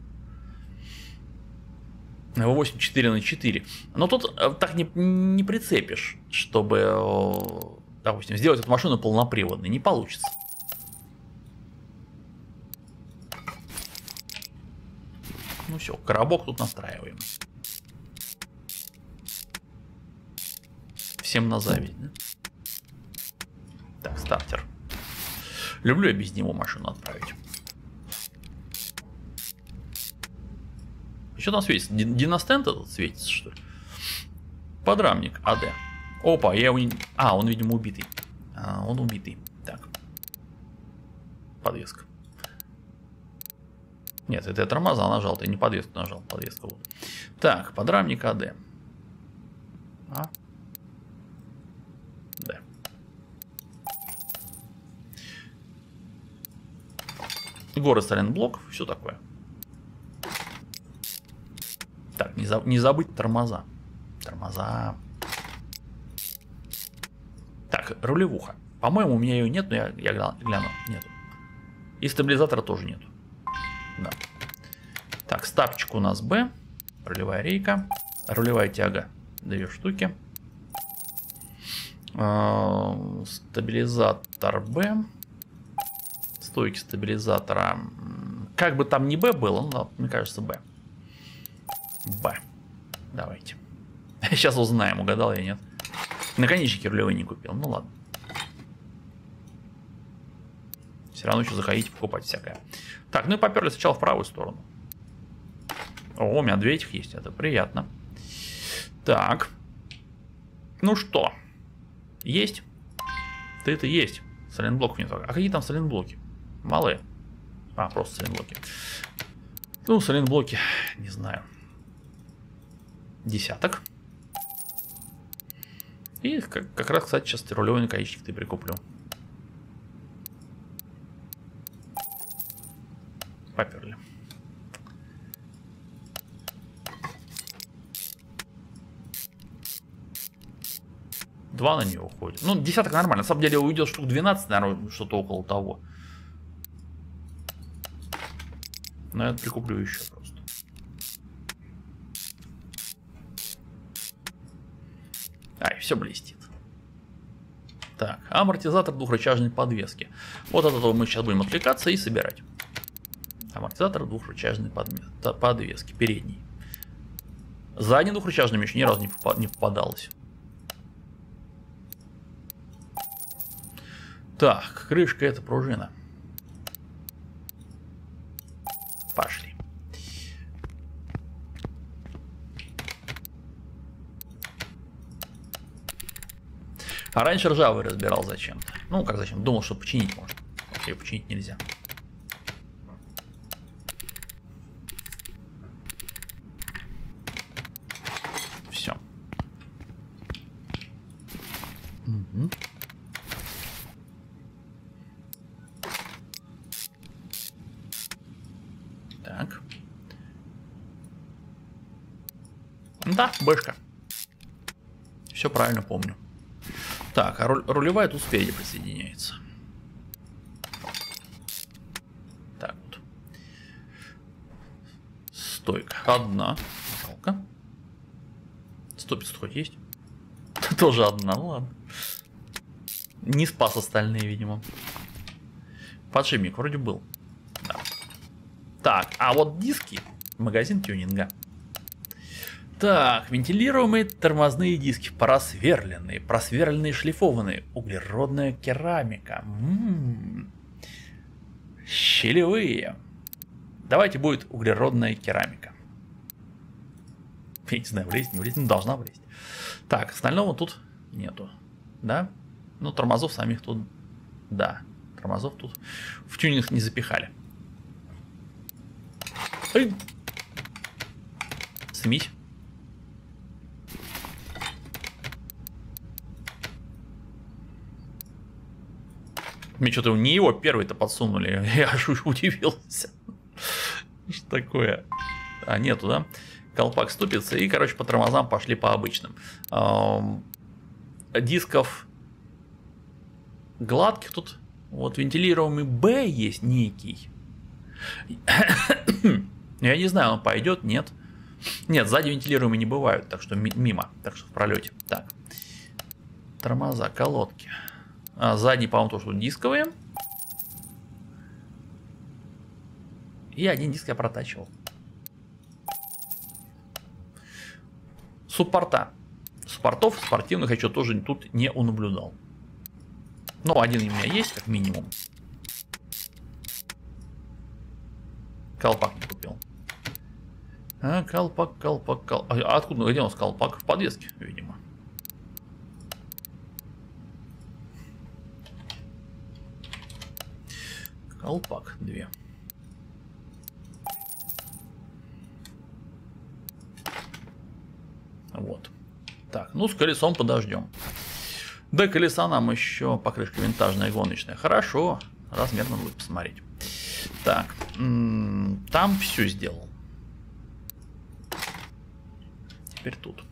вэ восемь четыре на четыре. Но тут так не, не прицепишь, чтобы, допустим, сделать эту машину полноприводной. Не получится. Ну все, коробок тут настраиваем. Всем на зависть, да? Так, стартер. Люблю я без него машину отправить. Что там светится? Диностенд этот светится, что ли? Подрамник АД. Опа, я его не... А, он, видимо, убитый. А, он убитый. Так. Подвеска. Нет, это я тормоза нажал, ты не подвеску нажал, подвеска вот. Так, подрамник АД. А? Д. Горы сайлентблоков, все такое. Так, не, за... не забыть тормоза. Тормоза. Так, рулевуха. По-моему, у меня ее нет, но я, я гляну. Нету. И стабилизатора тоже нету. Да. Так, стапчик у нас Б. Рулевая рейка. Рулевая тяга. Две штуки. Э-э- стабилизатор Б. Стойки стабилизатора. Как бы там ни Б было, но мне кажется Б. Б. Давайте. Сейчас узнаем, угадал я, нет. Наконечники рулевые не купил. Ну ладно. Все равно еще заходите покупать всякое. Так, ну и поперли сначала в правую сторону. О, у меня две этих есть. Это приятно. Так. Ну что? Есть? Ты-то есть. Сайлентблоков нет. А какие там сайлентблоки? Малые. А, просто сайлентблоки. Ну, сайлентблоки, не знаю. Десяток. И как, как раз, кстати, сейчас рулевой наконечник ты прикуплю. Поперли. два на нее уходит. Ну, десяток нормально. На самом деле уйдет штук двенадцать, наверное, что-то около того. Но я прикуплю еще просто. Ай, все блестит. Так, амортизатор двухрычажной подвески. Вот от этого мы сейчас будем отвлекаться и собирать. Амортизатор двухрычажной подвески, передний. Задний двухрычажный еще ни разу не попадалось. Так, крышка — это пружина. Пошли. А раньше ржавый разбирал зачем-то. Ну, как зачем? Думал, что починить можно. Вообще починить нельзя. Все. Угу. Так. Да, бэшка. Все правильно помню. Так, а рулевая тут спереди присоединяется. Так вот. Стойка. Одна. Жалко. Стопица хоть есть? Тоже одна, ну ладно. Не спас остальные, видимо. Подшипник вроде был. Да. Так, а вот диски. Магазин тюнинга. Так, вентилируемые тормозные диски, просверленные, просверленные, шлифованные, углеродная керамика, м-м-м. Щелевые. Давайте будет углеродная керамика. Я не знаю, влезть, не влезть, ну должна влезть. Так, остального тут нету, да? Ну, тормозов самих тут, да, тормозов тут в тюнинг не запихали. Эй! Смесь. Мне что-то не его первый-то подсунули. Я аж удивился. Что такое? А, нету, да? Колпак ступится. И, короче, по тормозам пошли по обычным. Эм, дисков гладких тут. Вот вентилируемый Б есть некий. Я не знаю, он пойдет, нет. Нет, сзади вентилируемые не бывают, так что мимо. Так что в пролете. Так. Тормоза, колодки. А задний, по-моему, то, что дисковые. И один диск я протачивал. Суппорта. Суппортов спортивных я что тоже тут не унаблюдал. Ну, один у меня есть, как минимум. Колпак не купил. А, колпак, колпак, колпак. А откуда, где у нас колпак? В подвеске, видимо. Колпак две. Вот. Так, ну с колесом подождем. До колеса нам еще покрышка винтажная гоночная. Хорошо. Размер надо будет посмотреть. Так. Там все сделал. Теперь тут.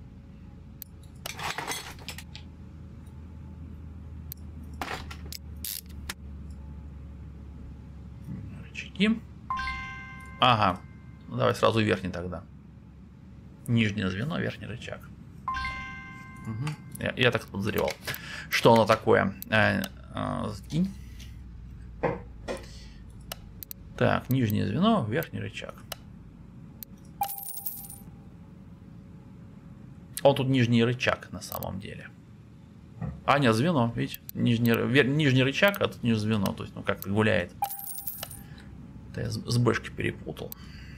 Рычаги. Ага. Ну, давай сразу верхний тогда. Нижнее звено, верхний рычаг. Угу. Я, я так подозревал. Что оно такое? Э, э, скинь. Так, нижнее звено, верхний рычаг. Он тут нижний рычаг на самом деле. А, нет, звено, видите? Нижний, вер, нижний рычаг, а тут нижнее звено. То есть, ну как-то гуляет. Это я с, с бэшкой перепутал.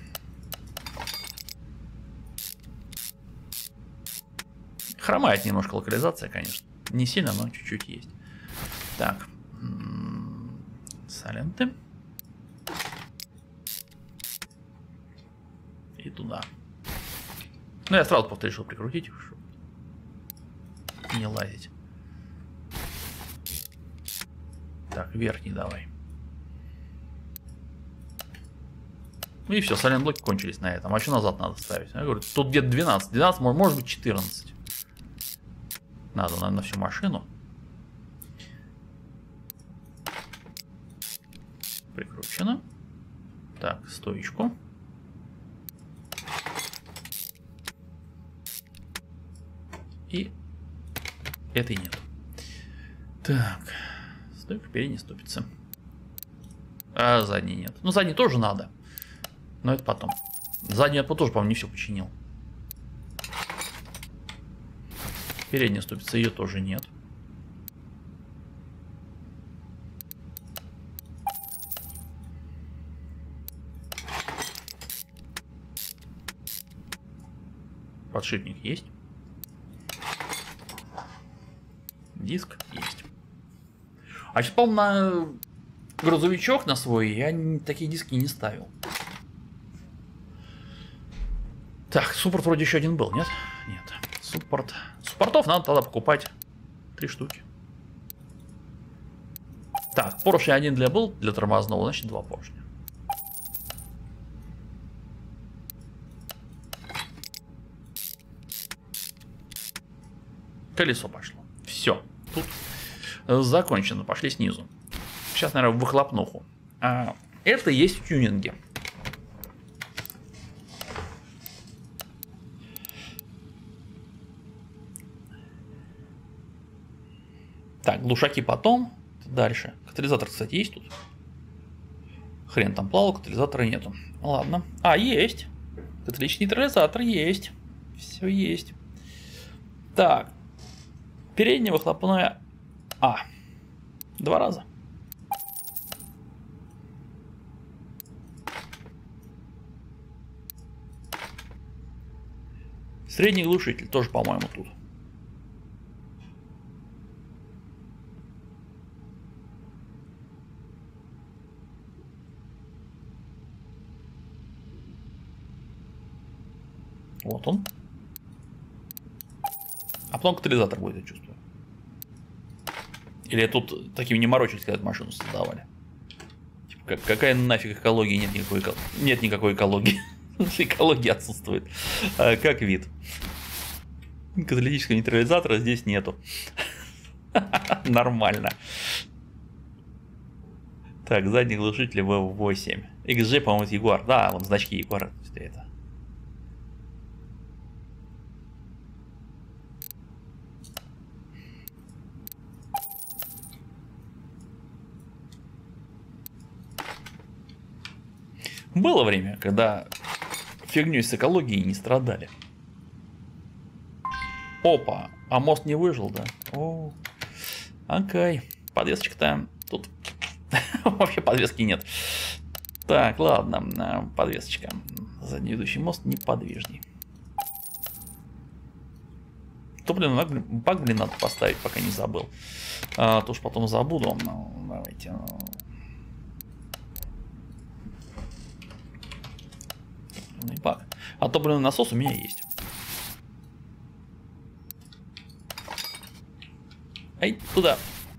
Хромает немножко локализация, конечно. Не сильно, но чуть-чуть есть. Так. Саленты. И туда. Ну, я сразу просто решил прикрутить их, чтобы не лазить. Так, верхний давай. И все, салент-блоки кончились на этом. А еще назад надо ставить. Я говорю, тут где-то двенадцать. двенадцать, может быть четырнадцать. надо, наверное, на всю машину. Прикручено. Так, стоечку. И этой нет. Так, стойка передней ступицы. А задней нет. Ну, задней тоже надо. Но это потом. Заднюю я тоже, по-моему, не все починил. Передняя ступица, ее тоже нет. Подшипник есть. Диск есть. А сейчас, по-моему, на грузовичок на свой я такие диски не ставил. Так, суппорт вроде еще один был, нет? Нет. Суппорт. Суппортов надо тогда покупать три штуки. Так, поршень один для был, для тормозного, значит два поршня. Колесо пошло. Все. Тут закончено. Пошли снизу. Сейчас, наверное, в выхлопнуху. А, это есть в тюнинге. Так, глушаки потом. Дальше. Катализатор, кстати, есть тут? Хрен там плавал, катализатора нету. Ладно. А, есть. Каталитический нейтрализатор есть. Все есть. Так. Передняя выхлопная А. Два раза. Средний глушитель тоже, по-моему, тут. Вот он. А потом катализатор будет, я чувствую. Или тут такими не морочились, когда машину создавали. Типа, как, какая нафиг экология? Нет никакой, нет никакой экологии. Экология отсутствует. А, как вид. Каталитического нейтрализатора здесь нету. Нормально. Так, задний глушитель вэ восемь. икс джей, по-моему, это Ягуар. Да, вон значки Ягуара. Это. Было время, когда фигней с экологией не страдали. Опа, а мост не выжил, да? О, окей. Подвесочка-то тут вообще подвески нет. Так, ладно, подвесочка. Задний ведущий мост неподвижный. Топливный бак, блин, надо поставить, пока не забыл. А, то уж потом забуду. Ну, давайте. Бак. А топливный насос у меня есть. Эй, туда.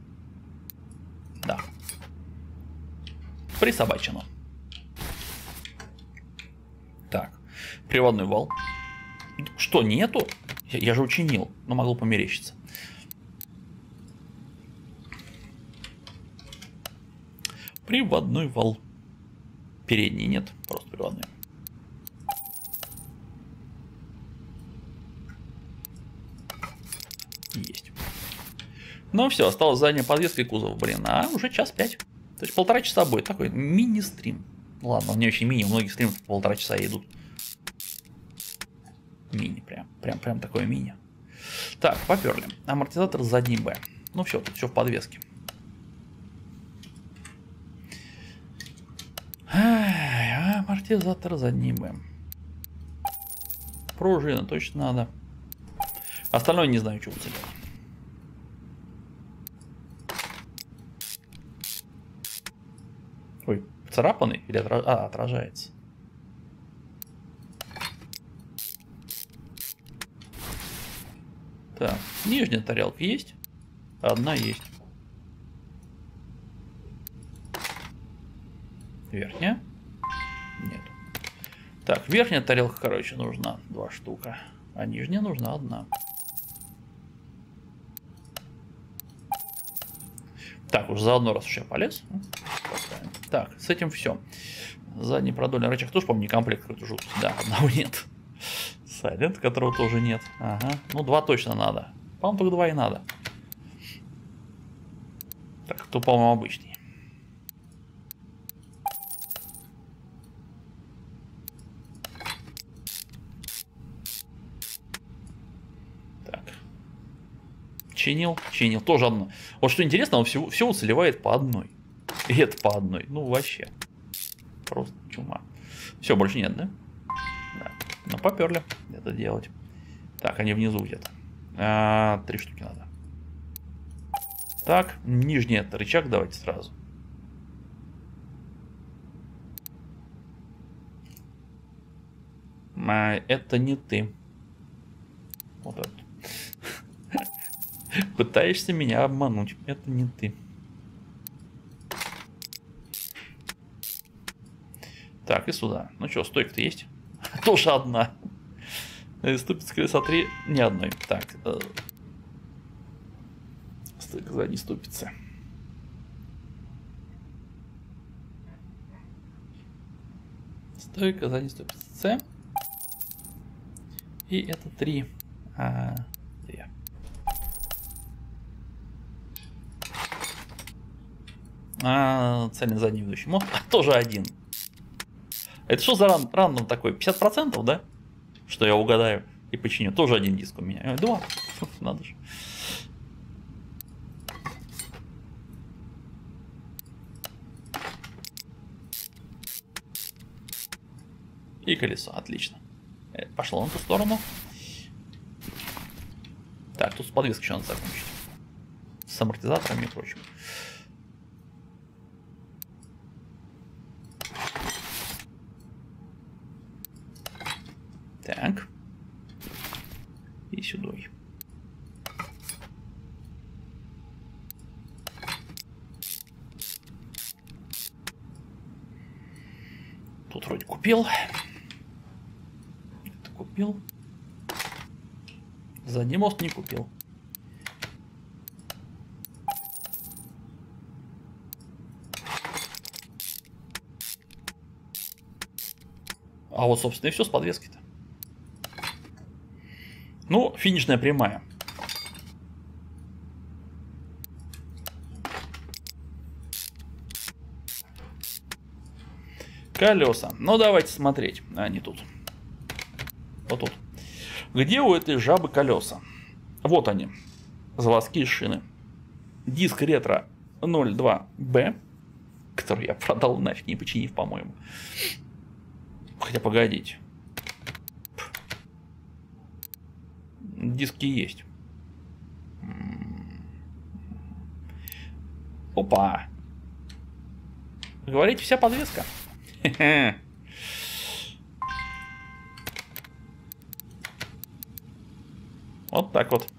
Да. Присобачено. Так. Приводной вал. Что, нету? Я, я же учинил, но могло померещиться. Приводной вал. Передний нет, просто приводной. Есть. Ну все, осталась задняя подвеска и кузов, блин. А уже час пять. То есть полтора часа будет. Такой мини-стрим. Ладно, он не очень мини, у многих стримов по полтора часа идут. Мини, прям, прям, прям такое мини. Так, поперли. Амортизатор задний Б. Ну все, тут все в подвеске. Ай, амортизатор задний Б. Пружина точно надо. Остальное не знаю, что уцелело. Ой, царапанный или отра... а, отражается? Так, нижняя тарелка есть? Одна есть. Верхняя? Нет. Так, верхняя тарелка, короче, нужна два штука. А нижняя нужна одна. Так, уже заодно, раз уж я полез. Так, с этим все. Задний продольный рычаг тоже, по-моему, не комплект какой-то жуткий. Да, одного нет. Сайлент, которого тоже нет. Ага. Ну, два точно надо. По-моему, только два и надо. Так, то, по-моему, обычный. Так. Чинил, чинил. Тоже одно. Вот что интересно, он все, все уцелевает по одной. И это по одной. Ну, вообще. Просто чума. Все, больше нет, да? Да. Ну, поперли это делать. Так, они внизу где-то. А, три штуки надо. Так, нижний это рычаг давайте сразу. А, это не ты. Вот это. Пытаешься меня обмануть. Это не ты. Так, и сюда. Ну что, стойка-то есть? Тоже одна. Ступица колеса три, ни одной. Так. Стойка задней ступицы. Стойка задней ступицы С. И это три. А, две. А, цельный задний ведущий мост. Тоже один. Это что за ран рандом такой? пятьдесят процентов, да? Что я угадаю и починю. Тоже один диск у меня. Два. Надо же. И колесо. Отлично. Пошло на ту сторону. Так, тут с подвеской еще надо закончить. С амортизаторами и прочим. Так. И сюда. Тут вроде купил. Это купил. Задний мост не купил. А вот, собственно, и все с подвеской-то. Ну, финишная прямая. Колеса. Ну, давайте смотреть. А, не тут. Вот тут. Где у этой жабы колеса? Вот они. Заводские шины. Диск ретро ноль два бэ, который я продал нафиг, не починив, по-моему. Хотя, погодите. Диски есть. Опа. Говорите, вся подвеска. Вот так вот.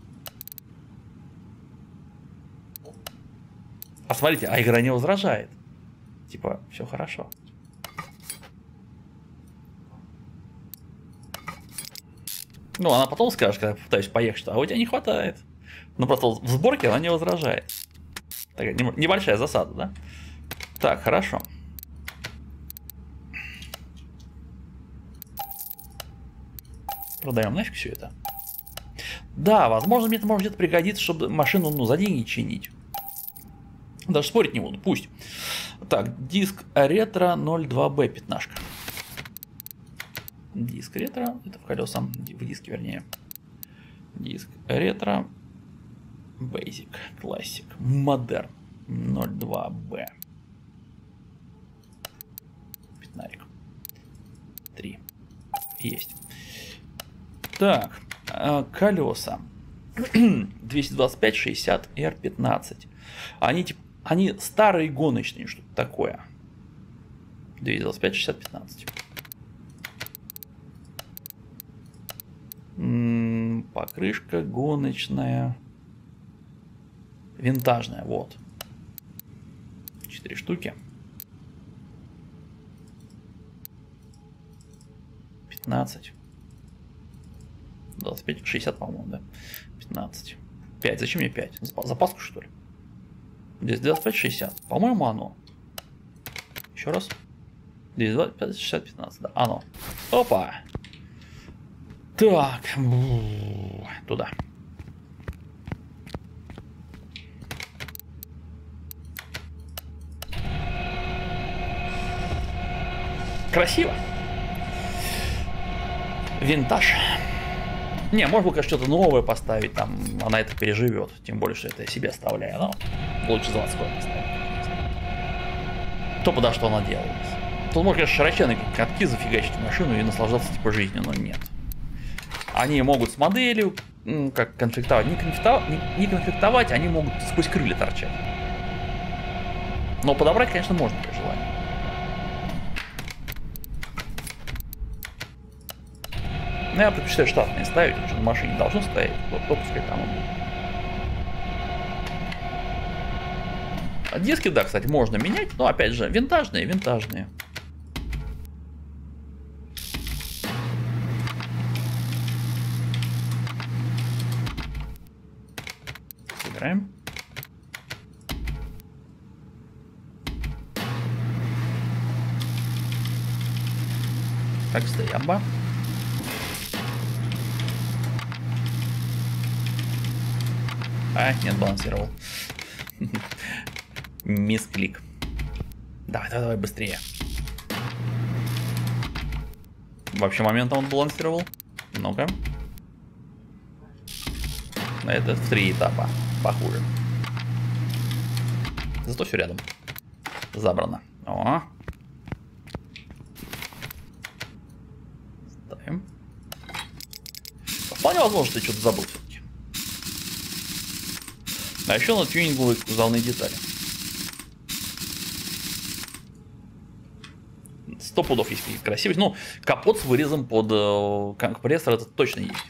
А смотрите, а игра не возражает. Типа, все хорошо. Ну, она потом скажет, когда пытаюсь поехать, что а у тебя не хватает. Но просто в сборке она не возражает. Такая небольшая засада, да? Так, хорошо. Продаем нафиг все это. Да, возможно, мне это может где-то пригодиться, чтобы машину, ну, за деньги чинить. Даже спорить не буду, пусть. Так, диск ретро ноль два бэ, пятнашка. Диск ретро, это в колесах, в диске вернее. Диск ретро, basic, classic, modern, ноль два бэ. Пятнарик. Три. Есть. Так, колеса. двести двадцать пять шестьдесят эр пятнадцать. Они, типа, они старые гоночные, что-то такое. двести двадцать пять шестьдесят пятнадцать. Покрышка гоночная. Винтажная, вот. Четыре штуки. пятнадцать. двадцать пять, шестьдесят, по-моему, да. пятнадцать. пять. Зачем мне пять? Запаску, что ли? двести двадцать пять шестьдесят. По-моему, оно. Еще раз. двести двадцать пять шестьдесят пятнадцать. Да, оно. Опа. Так. Туда. Красиво. Винтаж. Не, можно было, конечно, что-то новое поставить, там, она это переживет. Тем более, что это я себе оставляю, но лучше заводское поставить. То подо что она делалась. Тут можно, конечно, широченные катки зафигачить в машину и наслаждаться типа жизнью, но нет. Они могут с моделью, ну, как конфликтовать, не конфликтовать, не, не конфликтовать, они могут сквозь крылья торчать. Но подобрать, конечно, можно при желании. Но я предпочитаю штатные ставить, потому что на машине должно стоять, вот пускай там он будет. А диски, да, кстати, можно менять, но опять же, винтажные, винтажные. Собираем. Так, стоямба. А, нет, балансировал. Мисклик. Давай, давай, давай, быстрее. Вообще моментом он балансировал. Ну-ка. Это в три этапа. Похуже. Зато все рядом. Забрано. О. Ставим. Вполне возможно, что ты что-то забыл все-таки. А еще на тюнинговые кузовные детали. Сто пудов есть какие-то красивые. Ну, капот с вырезом под э, компрессор, это точно есть.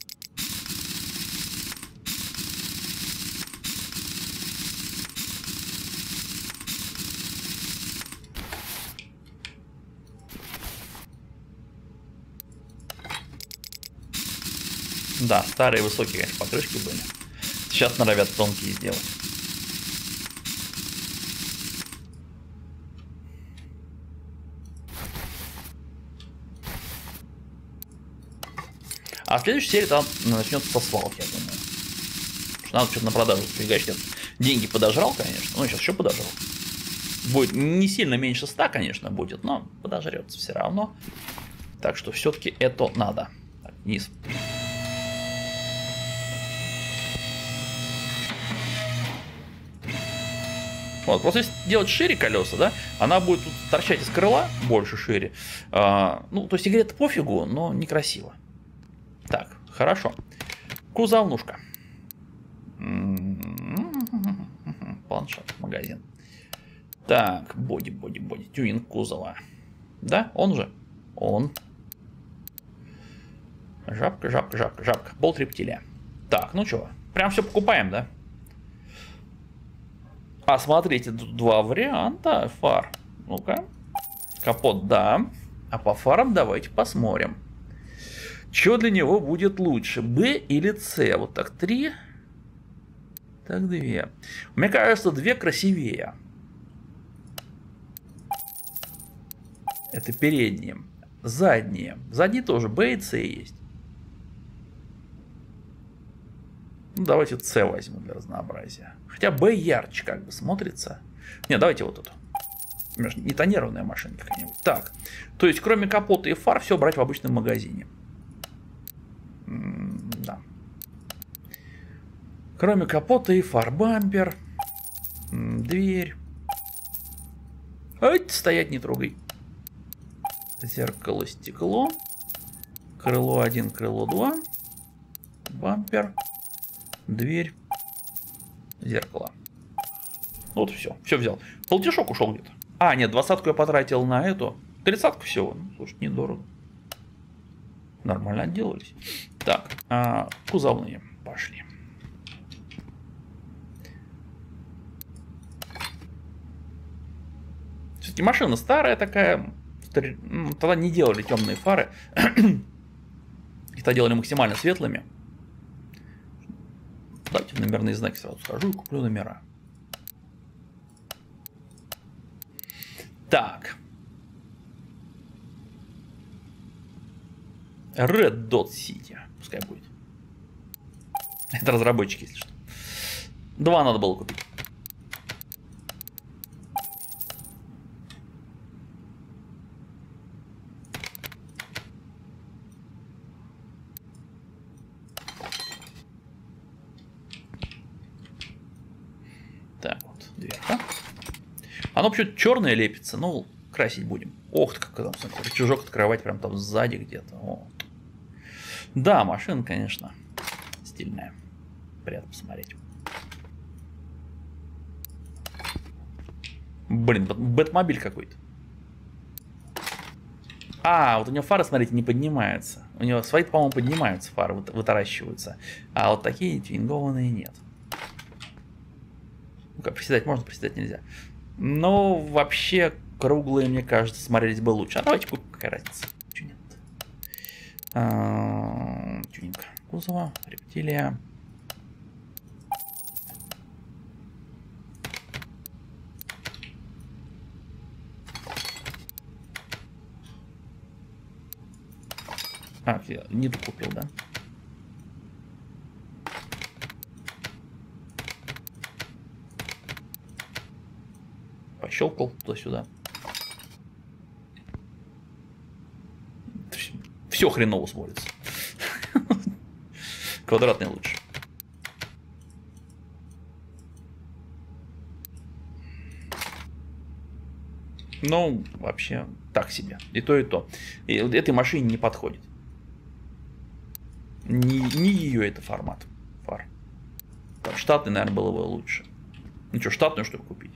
Да, старые высокие, конечно, покрышки были. Сейчас норовят тонкие сделать. А в следующей серии там начнется со свалки, я думаю. Что надо что-то на продажу фигачить. Деньги подожрал, конечно. Ну, сейчас еще подожрал. Будет не сильно меньше ста, конечно, будет, но подожрется все равно. Так что все-таки это надо. Так, вниз. Вот, просто если делать шире колеса, да, она будет тут торчать из крыла больше шире. А, ну, то есть игре это пофигу, но некрасиво. Так, хорошо. Кузовнушка. Планшет, магазин. Так, боди, боди, боди. Тюнинг кузова. Да, он же. Он. Жабка, жабка, жабка, жабка. Болт рептилия. Так, ну что, прям все покупаем, да? А смотрите, тут два варианта фар. Ну-ка. Капот, да. А по фарам давайте посмотрим. Что для него будет лучше? Б или С? Вот так, три. Так, две. Мне кажется, две красивее. Это передние. Задние. Задние тоже Б и С есть. Ну, давайте С возьму для разнообразия. Хотя Б ярче как бы смотрится. Не, давайте вот эту. Не тонированная машинка какая-нибудь. Так. То есть, кроме капота и фар, все брать в обычном магазине. М да. Кроме капота и фар, бампер. М дверь. Ай, стоять не трогай. Зеркало, стекло. Крыло один, крыло два. Бампер. Дверь. Зеркало. Вот все. Все взял. Полтишок ушел где-то. А, нет, двадцатку я потратил на эту. Тридцатку всего. Ну, слушай, недорого. Нормально отделались. Так, а, кузовные пошли. Все-таки машина старая такая. Тогда не делали темные фары. Их-то делали максимально светлыми. Давайте номерные знаки сразу скажу и куплю номера. Так. Red Dot City. Пускай будет. Это разработчики, если что. Два надо было купить. Так, вот, дверка. Оно почему-то черное лепится, ну, красить будем. Ох ты, как там, смотри, чужок открывать прям там сзади где-то. О. Да, машина, конечно, стильная. Приятно посмотреть. Блин, Бэтмобиль какой-то. А, вот у него фары, смотрите, не поднимаются. У него свои, по-моему, поднимаются фары, вытаращиваются. А вот такие тюнингованные нет. Ну-ка, приседать можно, приседать нельзя. Но вообще круглые, мне кажется, смотрелись бы лучше. А давайте купим, какая разница. Чего нет? А, тюнинг кузова, рептилия. А, я не ту купил, да? Пощелкал туда-сюда. Все хреново смотрится. Квадратный лучше. Ну, вообще, так себе. И то, и то. И этой машине не подходит. Не, не ее это формат. Фар. Там штатный, наверное, было бы лучше. Ну что, штатную, что ли, купить?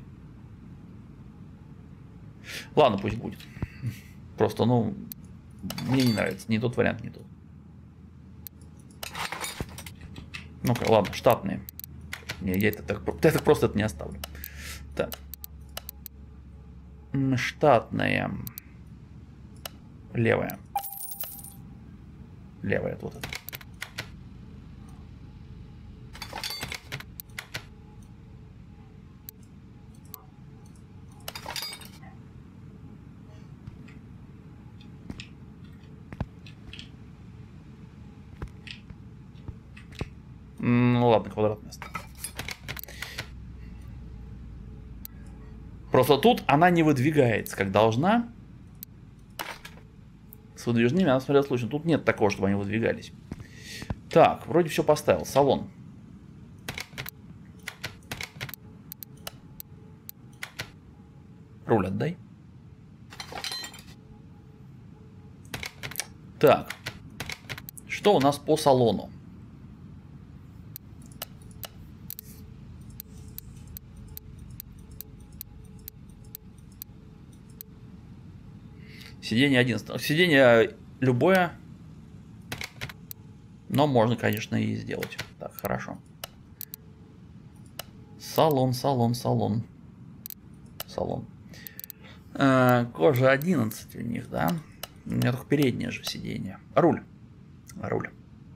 Ладно, пусть будет. Просто, ну, мне не нравится. Не тот вариант, не тот. Ну-ка, ладно, штатные. Не, я это так, я так просто это не оставлю. Так. Штатная. Левая. Левая, это вот это. Ну ладно, квадратная стала. Просто тут она не выдвигается, как должна. С выдвижными она смотрела случай. Тут нет такого, чтобы они выдвигались. Так, вроде все поставил. Салон. Руль отдай. Так. Что у нас по салону? Сиденье одиннадцать. Сиденье любое. Но можно, конечно, и сделать. Так, хорошо. Салон, салон, салон. Салон. Э, кожа одиннадцать у них, да? У меня только переднее же сиденье. Руль. Руль.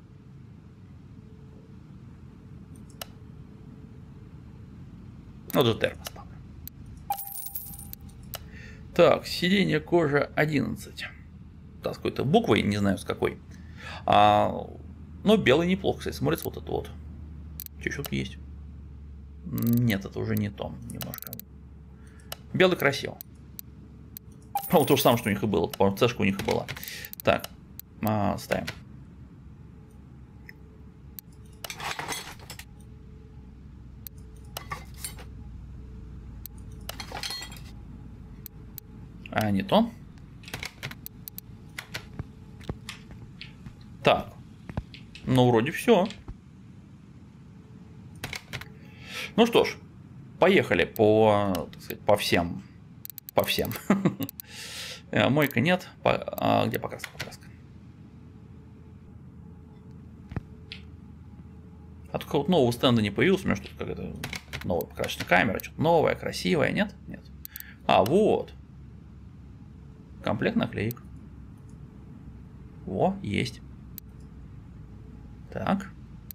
Вот же термос поставлю. Так, сиденье кожа одиннадцать. Да, с какой-то буквой, не знаю с какой. А, но белый неплохо, кстати, смотрится вот это вот. Что, еще тут есть? Нет, это уже не то. Немножко. Белый красиво. Ну, то же самое, что у них и было. По-моему, цешка у них и была. Так, а, ставим. А, не то. Так. Ну, вроде все. Ну что ж, поехали по, так сказать, по всем. По всем. Мойка нет. А, где покраска? Покраска. А только вот нового стенда не появился. У меня что-то какая-то новая покрасочная камера. Что-то новое, красивое. Нет? Нет. А, вот. Комплект наклеек. Во, есть. Так.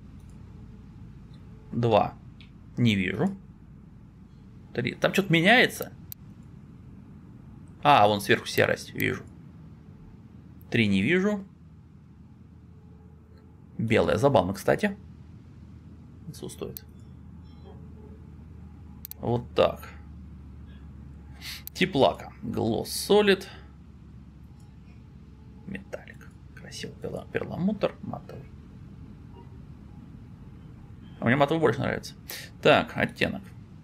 Два. Не вижу. Три. Там что-то меняется. А, вон сверху серость, вижу. Три не вижу. Белая, забавно, кстати. Отсутствует. Вот так. Тип лака. Gloss Solid. Металлик. Красивый перламутр. Матовый. А мне матовый больше нравится. Так, оттенок.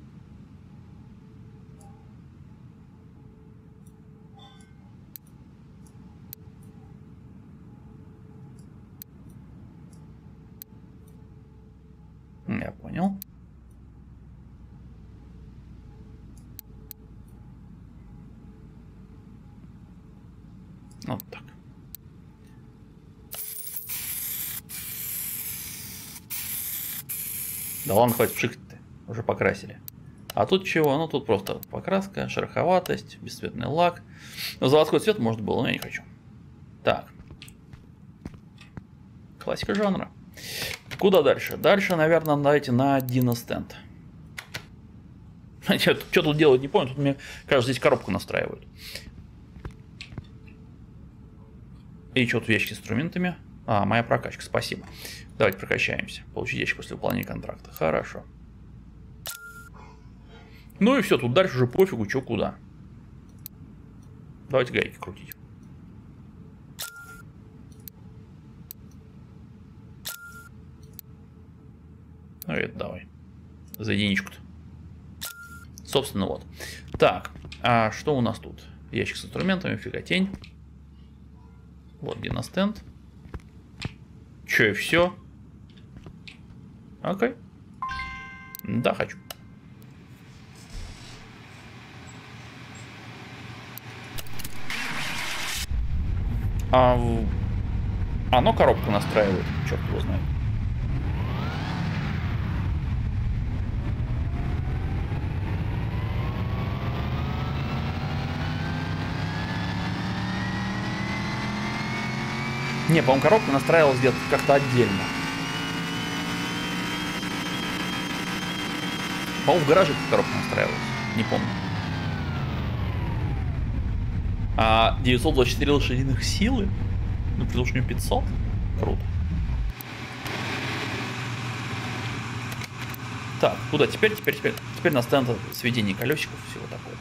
Я понял. Вот так. Да ладно, хватит пшикать-то. Уже покрасили. А тут чего? Ну тут просто покраска, шероховатость, бесцветный лак. Но заводской цвет может было, но я не хочу. Так. Классика жанра. Куда дальше? Дальше, наверное, давайте на Диностенд. Что тут делать, не помню. Тут мне кажется, здесь коробку настраивают. И что тут ящик с инструментами? А, моя прокачка, спасибо. Давайте прокачаемся. Получить ящик после выполнения контракта. Хорошо. Ну и все, тут дальше уже пофигу, что куда. Давайте гайки крутить. Ну это давай. За единичку-то. Собственно, вот. Так, а что у нас тут? Ящик с инструментами, фиготень. Вот Диностенд. Че, и все? Окей. Да, хочу. А оно коробку настраивает. Черт его знает. Не, по-моему, коробка настраивалась где-то как-то отдельно. По-моему, в гараже коробка настраивалась. Не помню. А девятьсот двадцать четыре лошадиных силы? Ну, потому что у него пятьсот. Круто. Так, куда теперь? Теперь, теперь, теперь на стенд сведение колесиков, всего такого.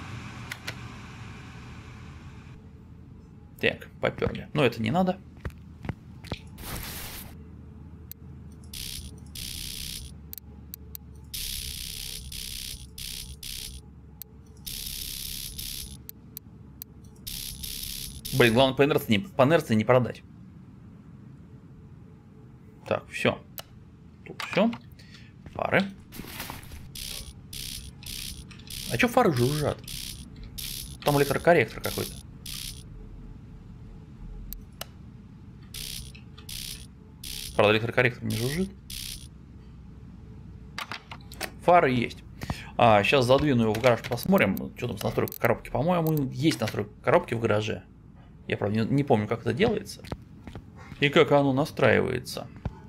Так, поперли. Но это не надо. Блин, главное по инерции не, по инерции не продать. Так, все. Тут все. Фары. А что фары жужжат? Там электрокорректор какой-то. Правда, электрокорректор не жужжит. Фары есть. А, сейчас задвину его в гараж, посмотрим. Что там с настройкой коробки. По-моему, есть настройка коробки в гараже. Я, правда, не, не помню, как это делается. И как оно настраивается.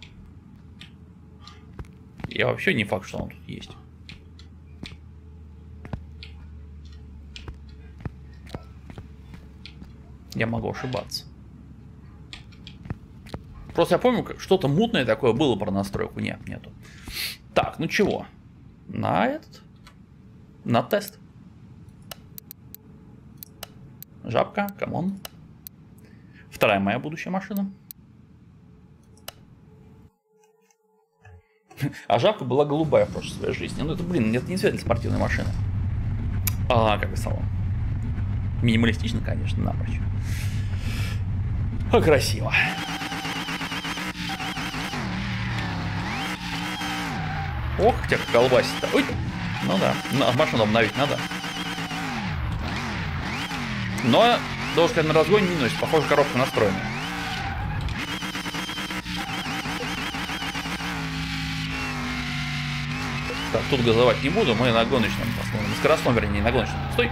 Я вообще не факт, что оно тут есть. Я могу ошибаться. Просто я помню, что-то мутное такое было про настройку. Нет, нету. Так, ну чего? На этот? На тест. Жабка, камон. Вторая моя будущая машина. А жабка была голубая в прошлой своей жизни. Ну это, блин, это не цвет для спортивной машины. А, как и салон. Минималистично, конечно, напрочь. А красиво. Ох, тебя как колбасит-то. Ой. Ну да, машину обновить надо. Но, должен сказать, на разгон не носит. Похоже, коробка настроена. Так, тут газовать не буду. Мы на гоночном посмотрим. На скоростном, вернее, не на гоночном. Стой!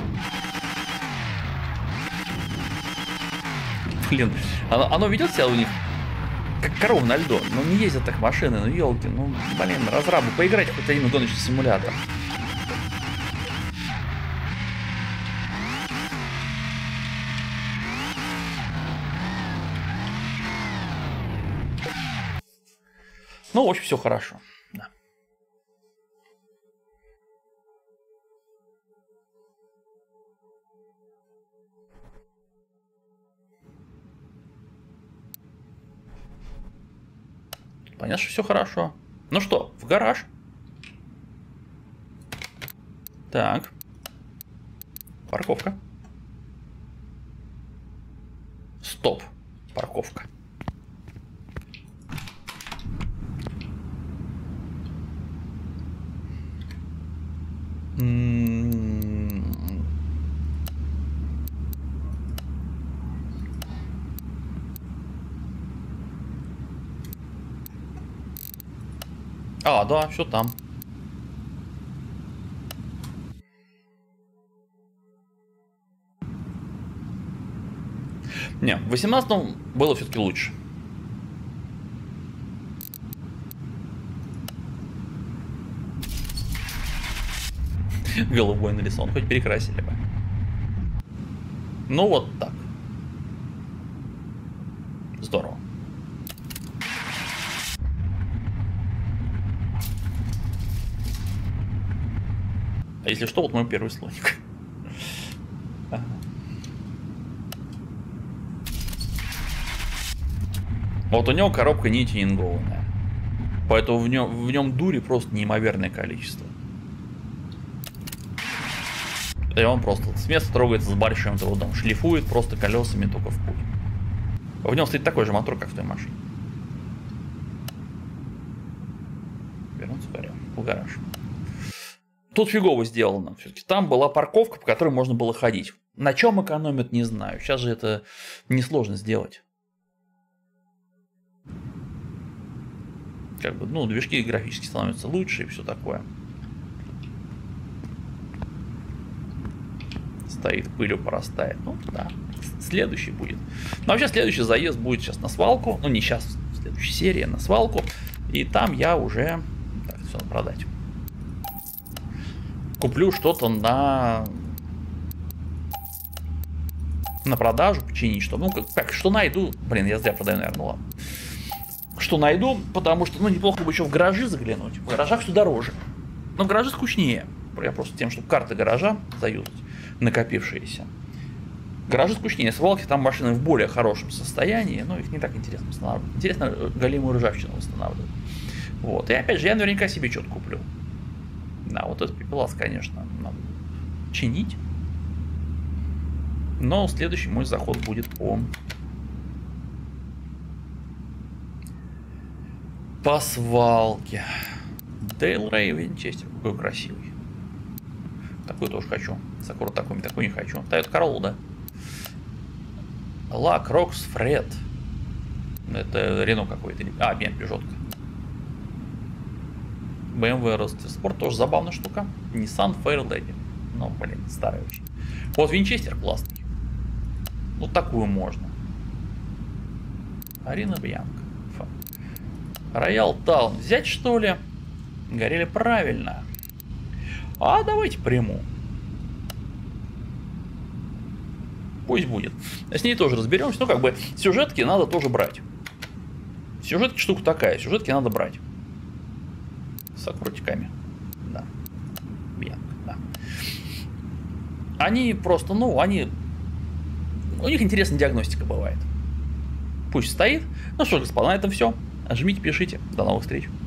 Блин, оно, оно ведет себя у них как корова на льду. Ну не ездят так машины, ну елки. Ну, блин, разрабы, поиграть хоть один гоночный симулятор. Ну, в общем, все хорошо. Да. Понятно, что все хорошо. Ну что, в гараж. Так. Парковка. Стоп. Парковка. А, да, все там. Не, в восемнадцатом было все-таки лучше. Голубой нарисован, хоть перекрасили бы. Ну вот так. Здорово. А если что, вот мой первый слоник. Ага. Вот у него коробка не тюнингованная. Поэтому в нем, в нем дури просто неимоверное количество. И он просто с места трогается с большим трудом. Шлифует просто колесами только в путь. В нем стоит такой же мотор, как в той машине. Вернуться в гараж. Тут фигово сделано. Все-таки там была парковка, по которой можно было ходить. На чем экономят, не знаю. Сейчас же это несложно сделать. Как бы, ну, движки графически становятся лучше и все такое. Стоит, пылью порастает. Ну, да. Следующий будет. Но вообще следующий заезд будет сейчас на свалку. Ну, не сейчас, в следующей серии, на свалку. И там я уже... Так, все надо продать. Куплю что-то на... На продажу, починить что. Ну, как, как, что найду... Блин, я зря продаю, наверное, ладно. Что найду, потому что, ну, неплохо бы еще в гаражи заглянуть. В гаражах все дороже. Но в гараже скучнее. Я просто тем, чтобы карты гаража заюзать, накопившиеся. Гаражи скучнее. Свалки, там машины в более хорошем состоянии, но их не так интересно восстанавливать. Интересно голимую ржавчину восстанавливать. Вот. И опять же, я наверняка себе что-то куплю. Да, вот этот пепелас, конечно, надо чинить. Но следующий мой заход будет по... По свалке. Дейл Рэй Винчестер. Какой красивый. Такой тоже хочу. Сакура такой, такой не хочу. Тойота Королла, да. Лак Рокс Фред. Это Рено какой-то. А, нет, Пежотка. бэ эм вэ Roadster Sport тоже забавная штука. Nissan Fairlady. Ну, блин, старый очень. Вот Винчестер классный. Вот такую можно. Арина Бьянка. Роял Таун. Взять, что ли? Горели правильно. А давайте приму. Пусть будет. С ней тоже разберемся. Ну, как бы, сюжетки надо тоже брать. Сюжетки штука такая. Сюжетки надо брать. С аккуротиками. Да. Бьянка, да. Они просто, ну, они... У них интересная диагностика бывает. Пусть стоит. Ну что ж, господа, на этом все. Жмите, пишите. До новых встреч.